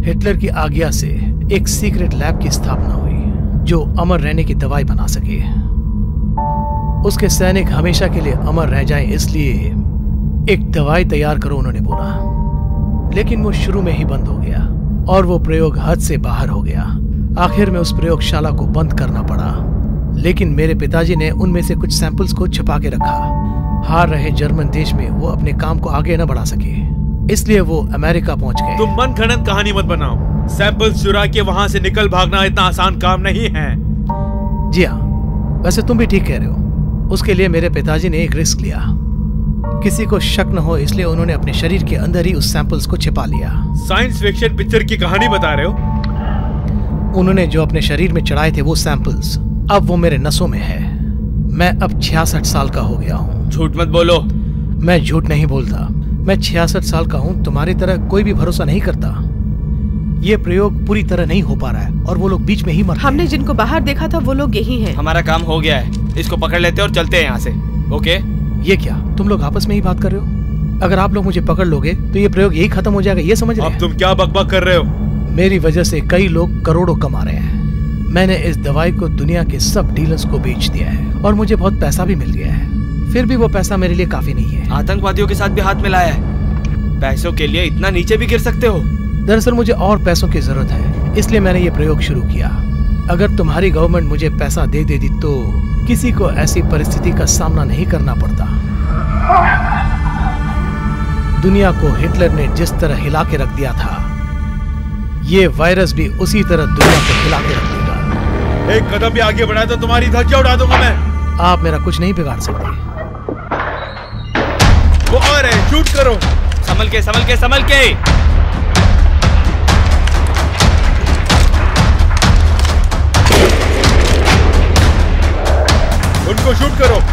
हिटलर की आज्ञा से एक सीक्रेट लैब की स्थापना हुई जो अमर रहने की दवाई बना सके। उसके सैनिक हमेशा के लिए अमर रह जाएं, इसलिए एक दवाई तैयार करो उन्होंने बोला। लेकिन वो शुरू में ही बंद हो गया और वो प्रयोग हद से बाहर हो गया। आखिर में उस प्रयोगशाला को बंद करना पड़ा। लेकिन मेरे पिताजी ने उनमें से कुछ सैंपल्स को छिपा के रखा। हार रहे जर्मन देश में वो अपने काम को आगे न बढ़ा सके, इसलिए वो अमेरिका पहुंच गए। तुम मन घड़ंत कहानी मत बनाओ। सैंपल्स चुरा के वहां से निकल भागना इतना आसान काम नहीं है। जी हाँ, वैसे तुम भी ठीक कह रहे हो। उसके लिए मेरे पिताजी ने एक रिस्क लिया। किसी को शक न हो इसलिए उन्होंने अपने शरीर के अंदर ही उस सैंपल्स को छिपा लिया। साइंस फिक्शन पिक्चर की कहानी बता रहे हो? उन्होंने जो अपने शरीर में चढ़ाए थे वो सैंपल्स अब वो मेरे नसों में है। मैं अब 66 साल का हो गया हूँ। झूठ मत बोलो। मैं झूठ नहीं बोलता। मैं 66 साल का हूँ। तुम्हारी तरह कोई भी भरोसा नहीं करता। ये प्रयोग पूरी तरह नहीं हो पा रहा है और वो लोग बीच में ही मर गए। हमने जिनको बाहर देखा था वो लोग यही हैं। हमारा काम हो गया है, इसको पकड़ लेते और चलते हैं यहाँ से। ओके? ये क्या तुम लोग आपस में ही बात कर रहे हो? अगर आप लोग मुझे पकड़ लोगे तो ये प्रयोग यही खत्म हो जाएगा, ये समझ रहे हैं? अब तुम क्या बकबक कर रहे हो? मेरी वजह से कई लोग करोड़ों कमा रहे हैं। मैंने इस दवाई को दुनिया के सब डीलर्स को बेच दिया है और मुझे बहुत पैसा भी मिल गया है। फिर भी वो पैसा मेरे लिए काफी नहीं है। आतंकवादियों के साथ भी हाथ मिलाया है। पैसों के लिए इतना नीचे भी गिर सकते हो? दरअसल मुझे और पैसों की जरूरत है, इसलिए मैंने ये प्रयोग शुरू किया। अगर तुम्हारी गवर्नमेंट मुझे पैसा दे देती तो किसी को ऐसी परिस्थिति का सामना नहीं करना पड़ता। दुनिया को हिटलर ने जिस तरह हिला के रख दिया था, ये वायरस भी उसी तरह दुनिया को हिला के रख देगा। एक कदम भी आगे बढ़ाया तो तुम्हारी धज्जियां उड़ा दूंगा मैं। आप मेरा कुछ नहीं बिगाड़ सकते। वो आ रहे, शूट करो। संभल के, संभल के, संभल के। उनको शूट करो।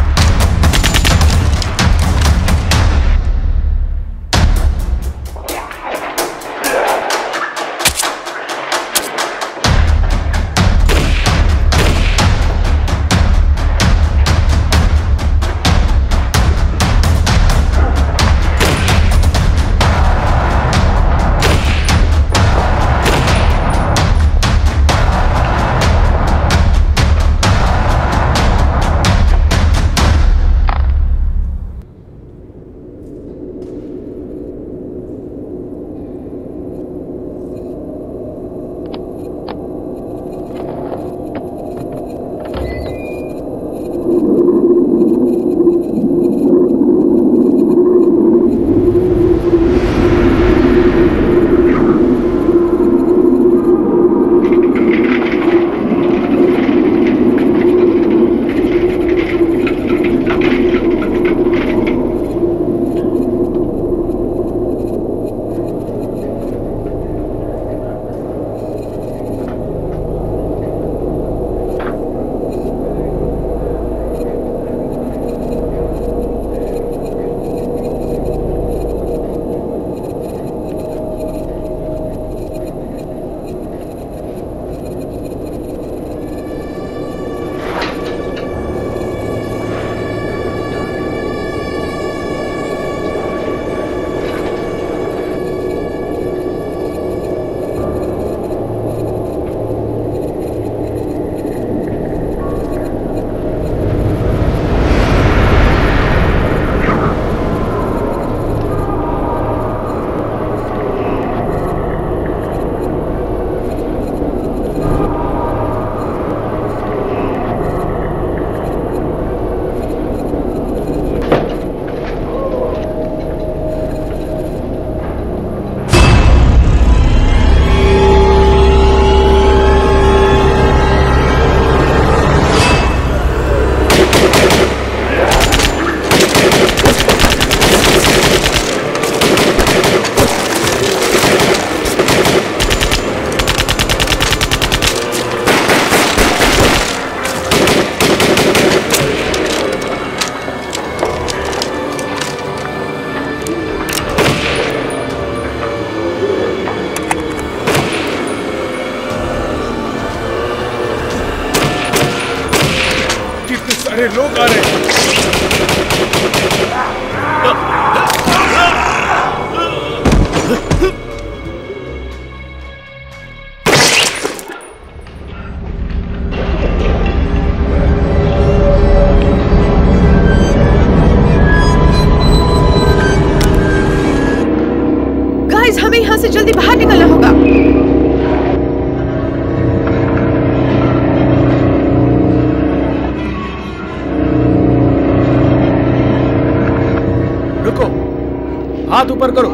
अरे लोग आ रहे हैं। जल्दी बाहर निकलना होगा। रुको, हाथ ऊपर करो।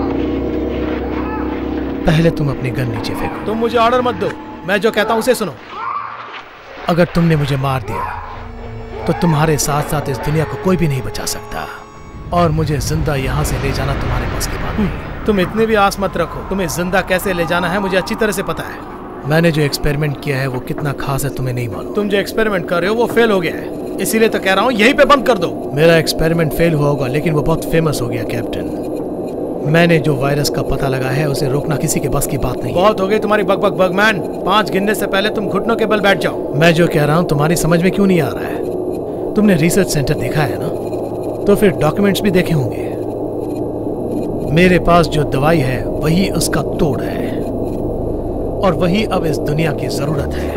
पहले तुम अपनी गन नीचे फेंको। तुम मुझे ऑर्डर मत दो, मैं जो कहता हूं उसे सुनो। अगर तुमने मुझे मार दिया तो तुम्हारे साथ साथ इस दुनिया को कोई भी नहीं बचा सकता, और मुझे जिंदा यहाँ से ले जाना तुम्हारे पास की बात नहीं। तुम इतने भी आस मत रखो, तुम्हें जिंदा कैसे ले जाना है मुझे अच्छी तरह से पता है। मैंने जो एक्सपेरिमेंट किया है वो कितना खास है तुम्हें नहीं मालूम। तुम जो एक्सपेरिमेंट कर रहे हो वो फेल हो गया है, इसीलिए तो कह रहा हूँ यहीं पे बंद कर दो। मेरा एक्सपेरिमेंट फेल हुआ होगा लेकिन वो बहुत फेमस हो गया कैप्टन। मैंने जो वायरस का पता लगाया है उसे रोकना किसी के बस की बात नहीं। बहुत हो गई तुम्हारी बक बक बगमैन, 5 गिनने से पहले तुम घुटनों के बल बैठ जाओ। मैं जो कह रहा हूँ तुम्हारी समझ में क्यों नहीं आ रहा है? तुमने रिसर्च सेंटर देखा है ना, तो फिर डॉक्यूमेंट्स भी देखे होंगे। मेरे पास जो दवाई है वही उसका तोड़ है, और वही अब इस दुनिया की जरूरत है।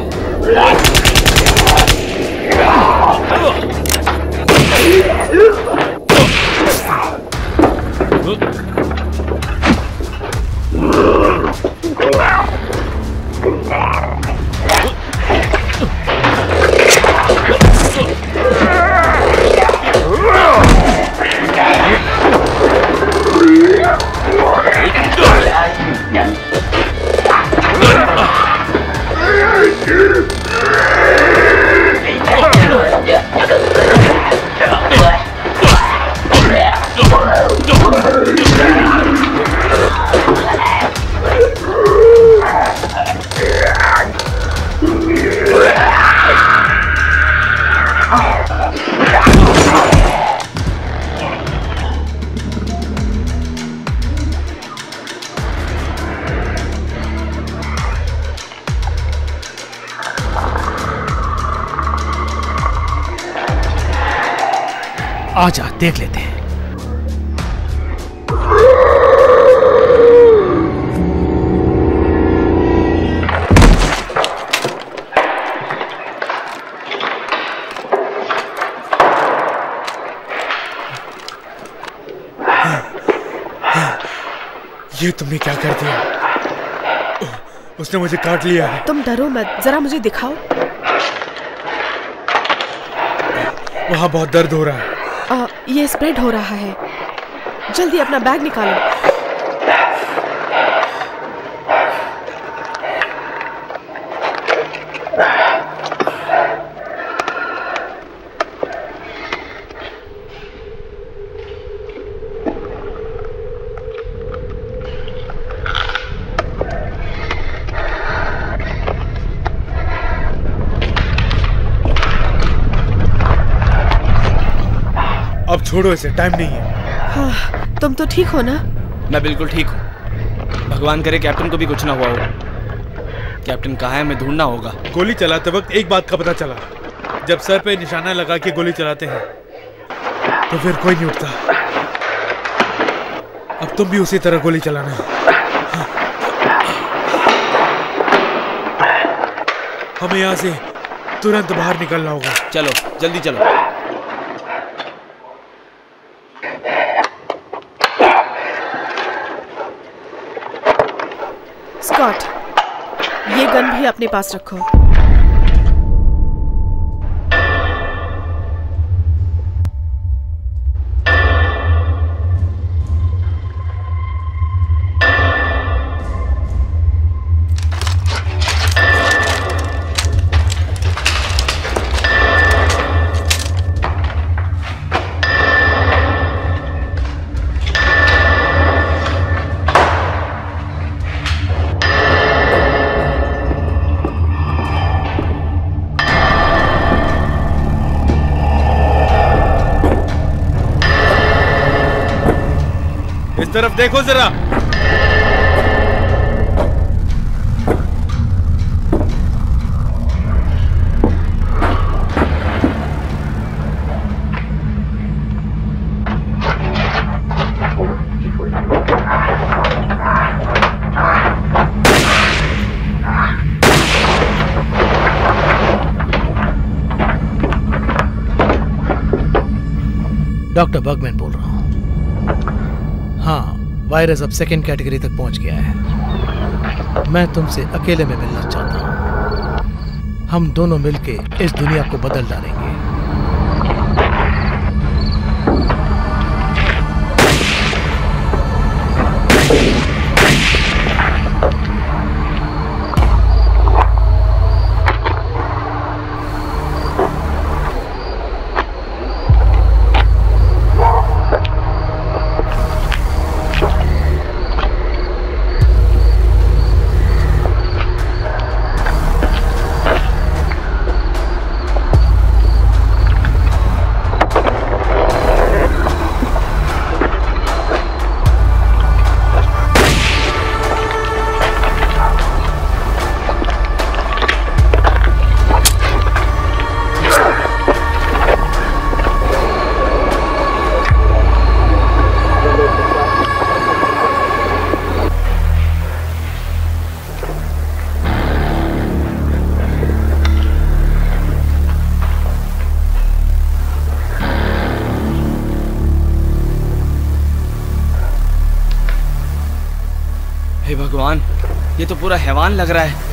आजा देख लेते हैं। ये तुमने क्या कर दिया? उसने मुझे काट लिया है। तुम डरो मत, जरा मुझे दिखाओ। वहाँ बहुत दर्द हो रहा है। ये स्प्रेड हो रहा है, जल्दी अपना बैग निकालो। अब छोड़ो इसे, टाइम नहीं है। हाँ, तुम तो ठीक हो ना? मैं बिल्कुल ठीक हूँ। भगवान करे कैप्टन को भी कुछ ना हुआ हो। कैप्टन कहाँ है, हमें ढूंढना होगा। गोली चलाते वक्त एक बात का पता चला, जब सर पे निशाना लगा के गोली चलाते हैं तो फिर कोई नहीं उठता। अब तुम भी उसी तरह गोली चलाना। हमें यहाँ से तुरंत बाहर निकलना होगा। चलो जल्दी चलो। स्कॉट, ये गन भी अपने पास रखो। इस तरफ देखो जरा। डॉक्टर बर्गमैन बोल रहा हूँ। हाँ, वायरस अब सेकेंड कैटेगरी तक पहुंच गया है। मैं तुमसे अकेले में मिलना चाहता हूँ। हम दोनों मिलके इस दुनिया को बदल डालेंगे। हे भगवान, ये तो पूरा हैवान लग रहा है।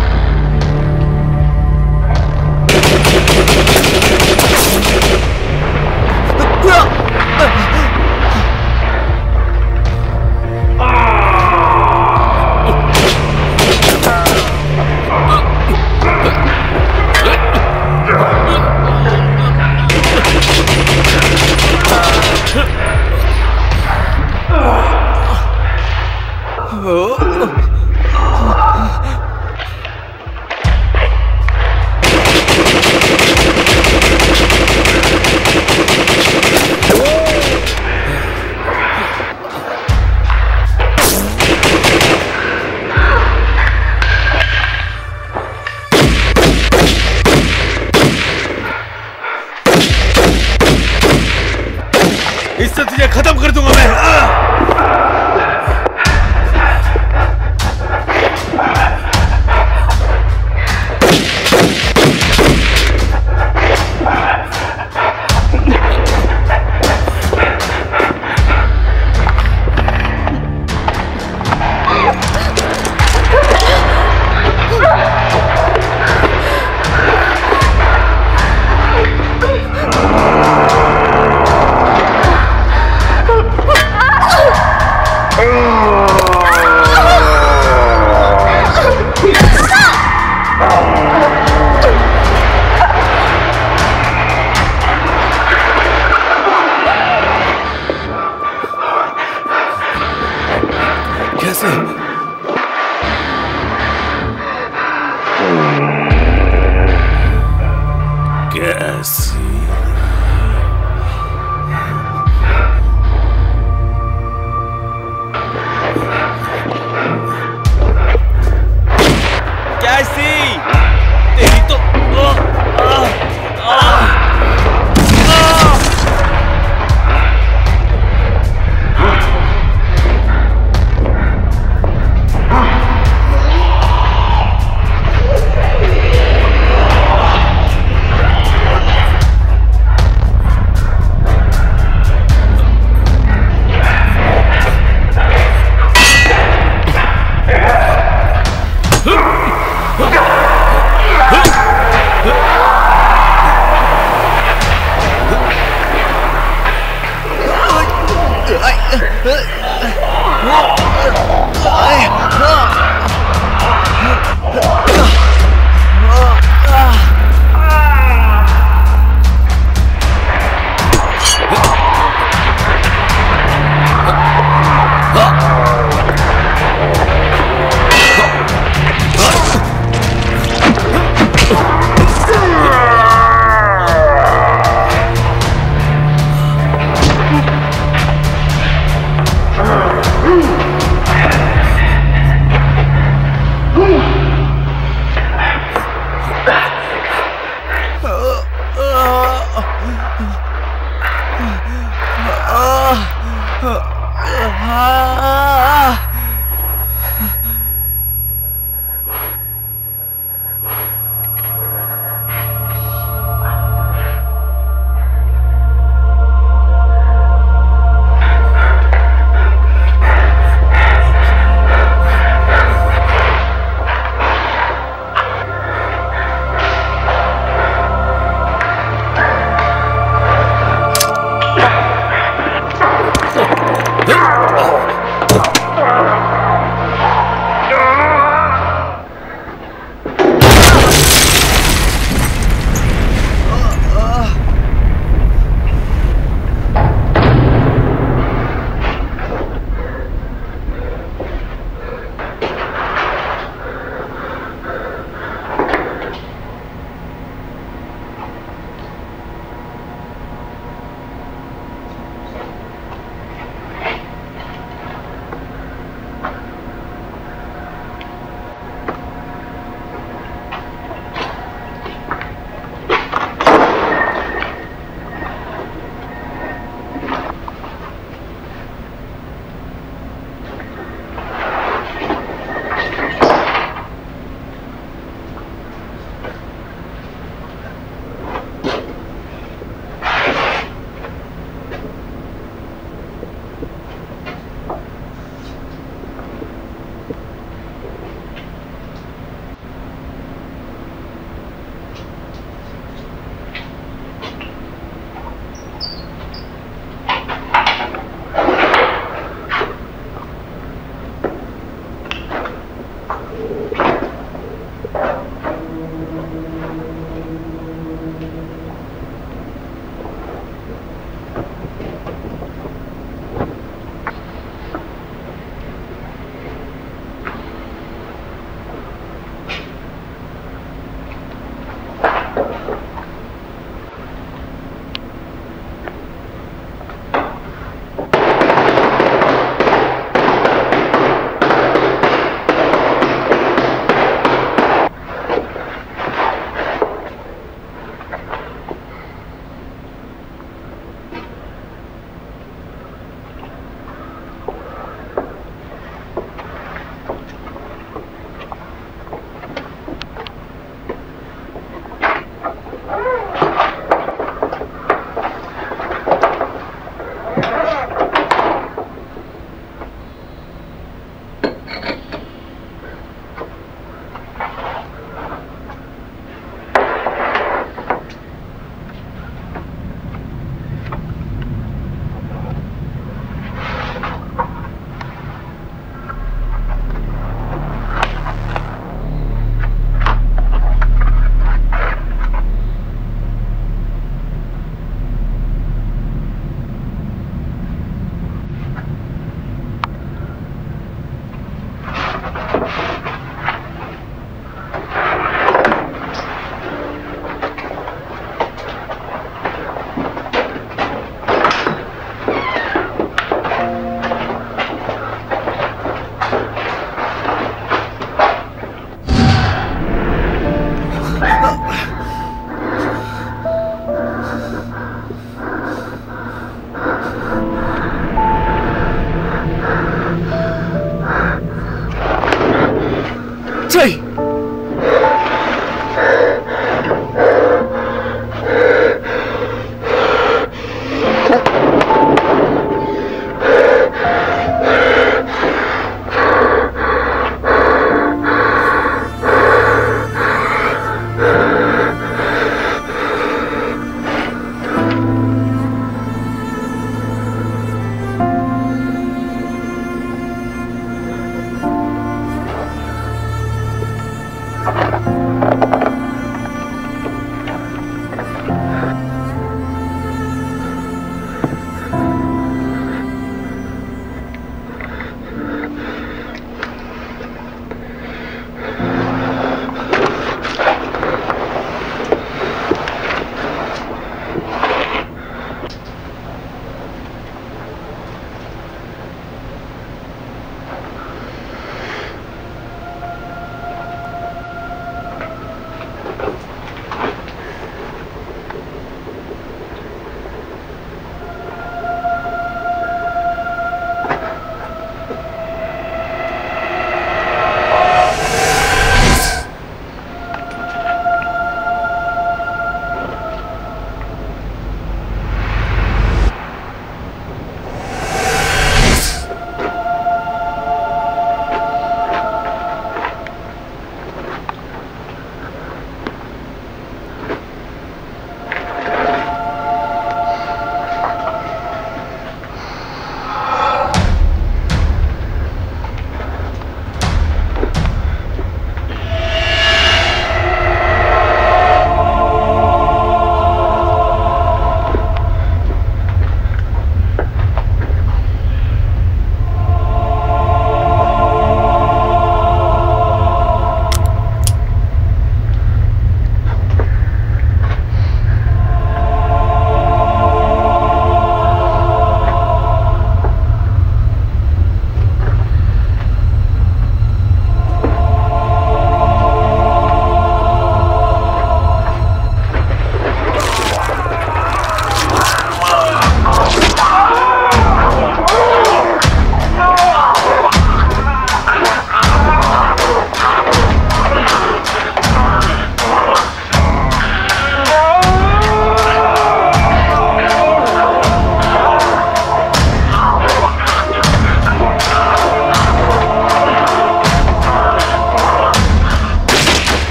इससे तुझे खत्म कर दूंगा मैं।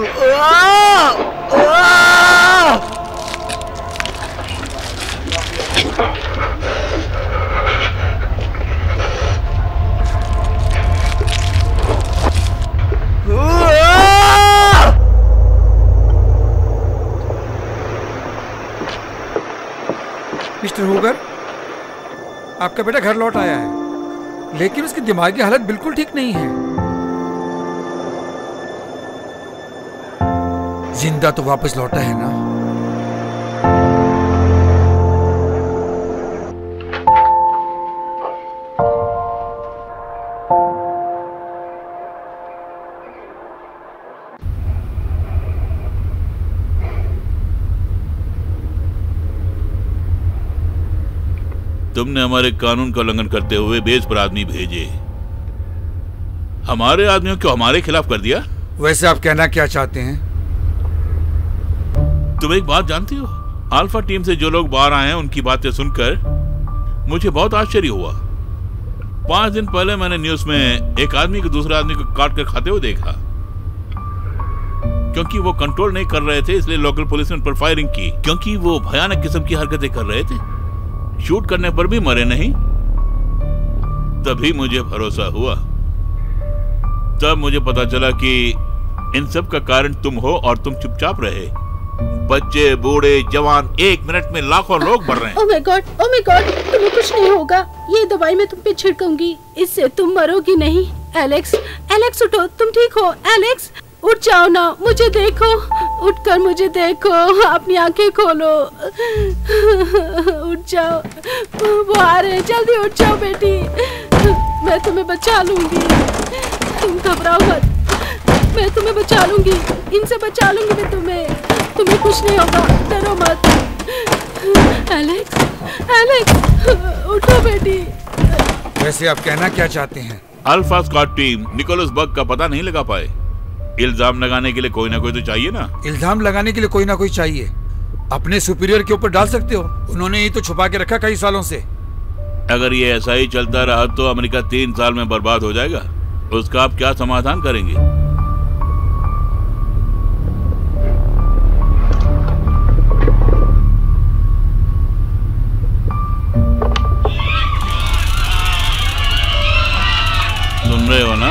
मिस्टर हुगर, आपका बेटा घर लौट आया है, लेकिन उसकी दिमागी हालत बिल्कुल ठीक नहीं है। जिंदा तो वापस लौटा है ना? तुमने हमारे कानून का उल्लंघन करते हुए बेस पर आदमी भेजे, हमारे आदमियों को हमारे खिलाफ कर दिया। वैसे आप कहना क्या चाहते हैं? तुम एक बात जानती हो, अल्फा टीम से जो लोग बाहर आए हैं उनकी बातें सुनकर मुझे बहुत आश्चर्य हुआ। 5 दिन पहले मैंने न्यूज में एक आदमी को दूसरे आदमी को काट कर खाते हुए देखा। क्योंकि वो कंट्रोल नहीं कर रहे थे इसलिए लोकल पुलिस ने उन पर फायरिंग की, क्योंकि वो भयानक किस्म की हरकतें कर रहे थे। शूट करने पर भी मरे नहीं। तभी मुझे भरोसा हुआ। तब मुझे पता चला कि इन सब का कारण तुम हो और तुम चुपचाप रहे। बच्चे, बूढ़े, जवान, 1 मिनट में लाखों लोग मर रहे हैं। ओह माय गॉड, तुम्हें कुछ नहीं होगा। ये दवाई मैं तुम पे छिड़कूंगी, इससे तुम मरोगी नहीं। एलेक्स, एलेक्स उठो, तुम ठीक हो? एलेक्स उठ जाओ ना, मुझे देखो, उठकर मुझे देखो, अपनी आंखें खोलो, उठ जाओ, वो आ रहे हैं, जल्दी उठ जाओ बेटी, मैं तुम्हें बचा लूंगी, तुम घबराओ मत, मैं तुम्हें बचा लूंगी, इनसे बचा लूंगी मैं तुम्हें कुछ नहीं होगा, डरो मत। एलेक्स, एलेक्स उठो बेटी। वैसे आप कहना क्या चाहते हैं? अल्फा स्क्वाड टीम निकोलस बग का पता नहीं लगा पाए। इल्जाम लगाने के लिए कोई ना कोई तो चाहिए ना। इल्जाम लगाने के लिए कोई ना कोई चाहिए। अपने सुपीरियर के ऊपर डाल सकते हो, उन्होंने ही तो छुपा के रखा कई सालों से। अगर ये ऐसा ही चलता रहा तो अमेरिका 3 साल में बर्बाद हो जाएगा। उसका आप क्या समाधान करेंगे? सुन रहे हो ना,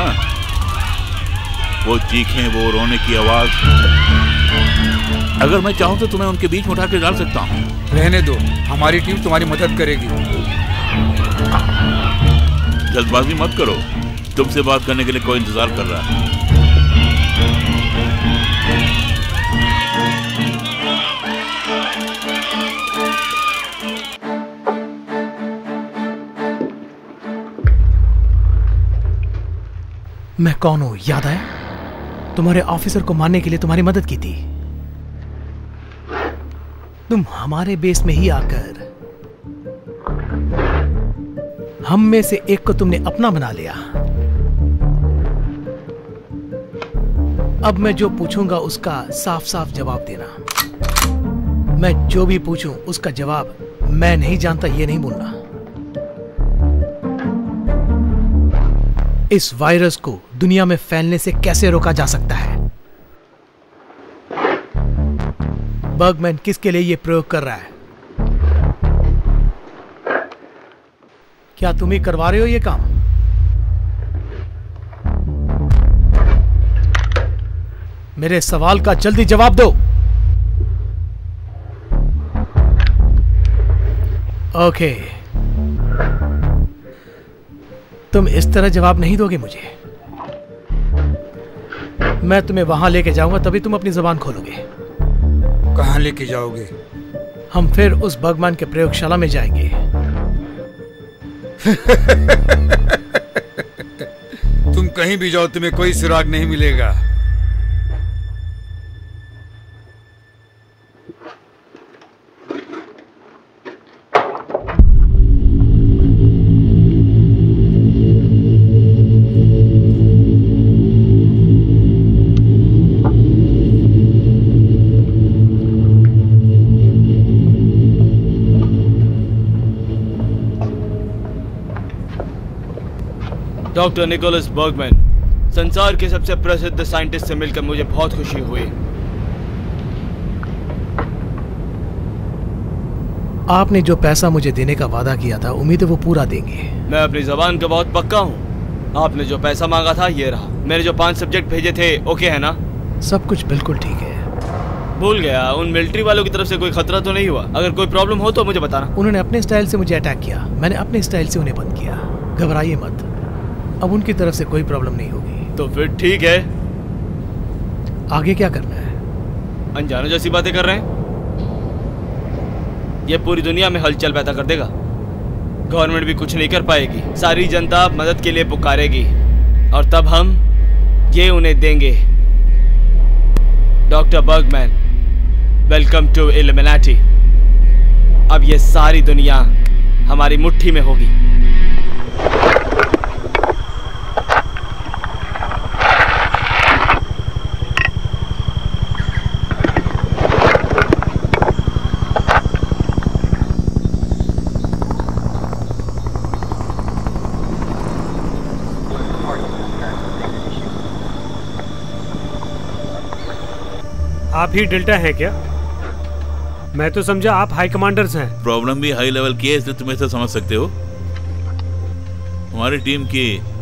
वो चीखें, वो रोने की आवाज। अगर मैं चाहूं तो तुम्हें उनके बीच में उठा के डाल सकता हूं। रहने दो, हमारी टीम तुम्हारी मदद करेगी। जल्दबाजी मत करो, तुमसे बात करने के लिए कोई इंतजार कर रहा है। मैं कौन हूं, याद आया? तुम्हारे ऑफिसर को मारने के लिए तुम्हारी मदद की थी। तुम हमारे बेस में ही आकर हम में से एक को तुमने अपना बना लिया। अब मैं जो पूछूंगा उसका साफ साफ जवाब देना। मैं जो भी पूछूं उसका जवाब मैं नहीं जानता ये नहीं बोलना। इस वायरस को दुनिया में फैलने से कैसे रोका जा सकता है? बगमैन किसके लिए यह प्रयोग कर रहा है? क्या तुम ही करवा रहे हो ये काम? मेरे सवाल का जल्दी जवाब दो। ओके, तुम इस तरह जवाब नहीं दोगे मुझे। मैं तुम्हें वहां लेके जाऊंगा, तभी तुम अपनी जुबान खोलोगे। कहां लेके जाओगे? हम फिर उस बगमैन के प्रयोगशाला में जाएंगे। तुम कहीं भी जाओ, तुम्हें कोई सुराग नहीं मिलेगा। डॉक्टर निकोलस बर्गमैन, संसार के सबसे प्रसिद्ध साइंटिस्ट से मिलकर मुझे बहुत खुशी हुई। आपने जो पैसा मुझे देने का वादा किया था, उम्मीद है वो पूरा देंगे। मैं अपनी जबान का बहुत पक्का हूँ। आपने जो पैसा मांगा था ये रहा। मेरे जो 5 सब्जेक्ट भेजे थे ओके है ना? सब कुछ बिल्कुल ठीक है। भूल गया, उन मिलिट्री वालों की तरफ से कोई खतरा तो नहीं हुआ? अगर कोई प्रॉब्लम हो तो मुझे बताना। उन्होंने अपने स्टाइल से मुझे अटैक किया, मैंने अपने स्टाइल से उन्हें बंद किया। घबराइए मत, अब उनकी तरफ से कोई प्रॉब्लम नहीं होगी। तो फिर ठीक है। आगे क्या करना है? अनजानों जैसी बातें कर रहे हैं? ये पूरी दुनिया में हलचल पैदा कर देगा। गवर्नमेंट भी कुछ नहीं कर पाएगी, सारी जनता मदद के लिए पुकारेगी और तब हम ये उन्हें देंगे। Doctor Bergman, welcome to Illuminati. अब ये सारी दुनिया हमारी मुट्ठी में होगी। आप ही डेल्टा हैं क्या? मैं तो समझा आप हाई कमांडर्स हैं। प्रॉब्लम भी हाई लेवल की है, इसलिए तुम ऐसे समझ सकते हो। हमारी टीम की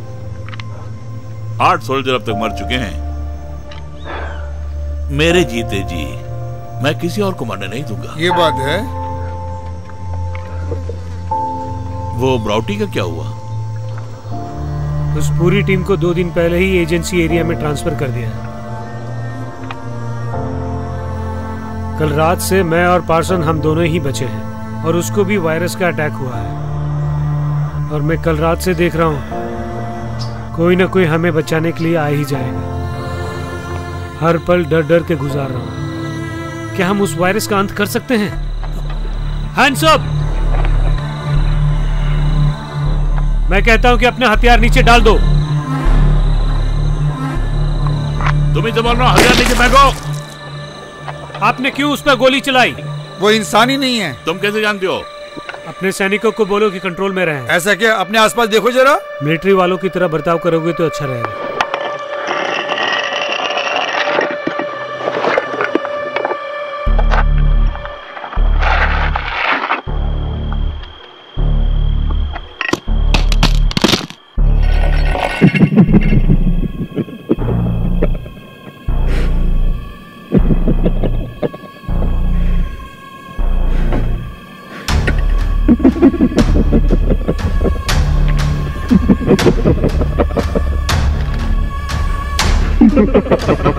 8 सोल्जर अब तक मर चुके हैं। मेरे जीते जी मैं किसी और को मरने नहीं दूंगा। ये बात है। वो ब्राउटी का क्या हुआ? उस पूरी टीम को 2 दिन पहले ही एजेंसी एरिया में ट्रांसफर कर दिया। कल रात से मैं और पार्सन हम दोनों ही बचे हैं और उसको भी वायरस का अटैक हुआ है। और मैं कल रात से देख रहा हूँ कोई ना कोई हमें बचाने के लिए आ ही जाएगा। हर पल डर डर के गुजार रहा हूँ। क्या हम उस वायरस का अंत कर सकते हैं? Hands up! मैं कहता हूँ कि अपने हथियार नीचे डाल दो। तुम ही तो बोल रहा हो, हथियार नीचे फेंको। आपने क्यों उस पर गोली चलाई? वो इंसान ही नहीं है। तुम कैसे जानते हो? अपने सैनिकों को बोलो कि कंट्रोल में रहें। ऐसा क्या? अपने आसपास देखो जरा। मिलिट्री वालों की तरह बर्ताव करोगे तो अच्छा रहेगा।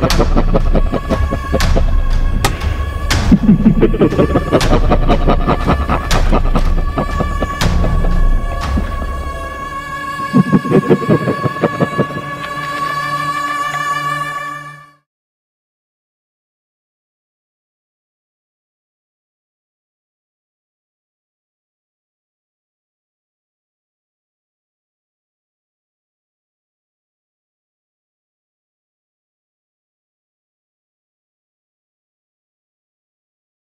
Ha ha ha ha ha!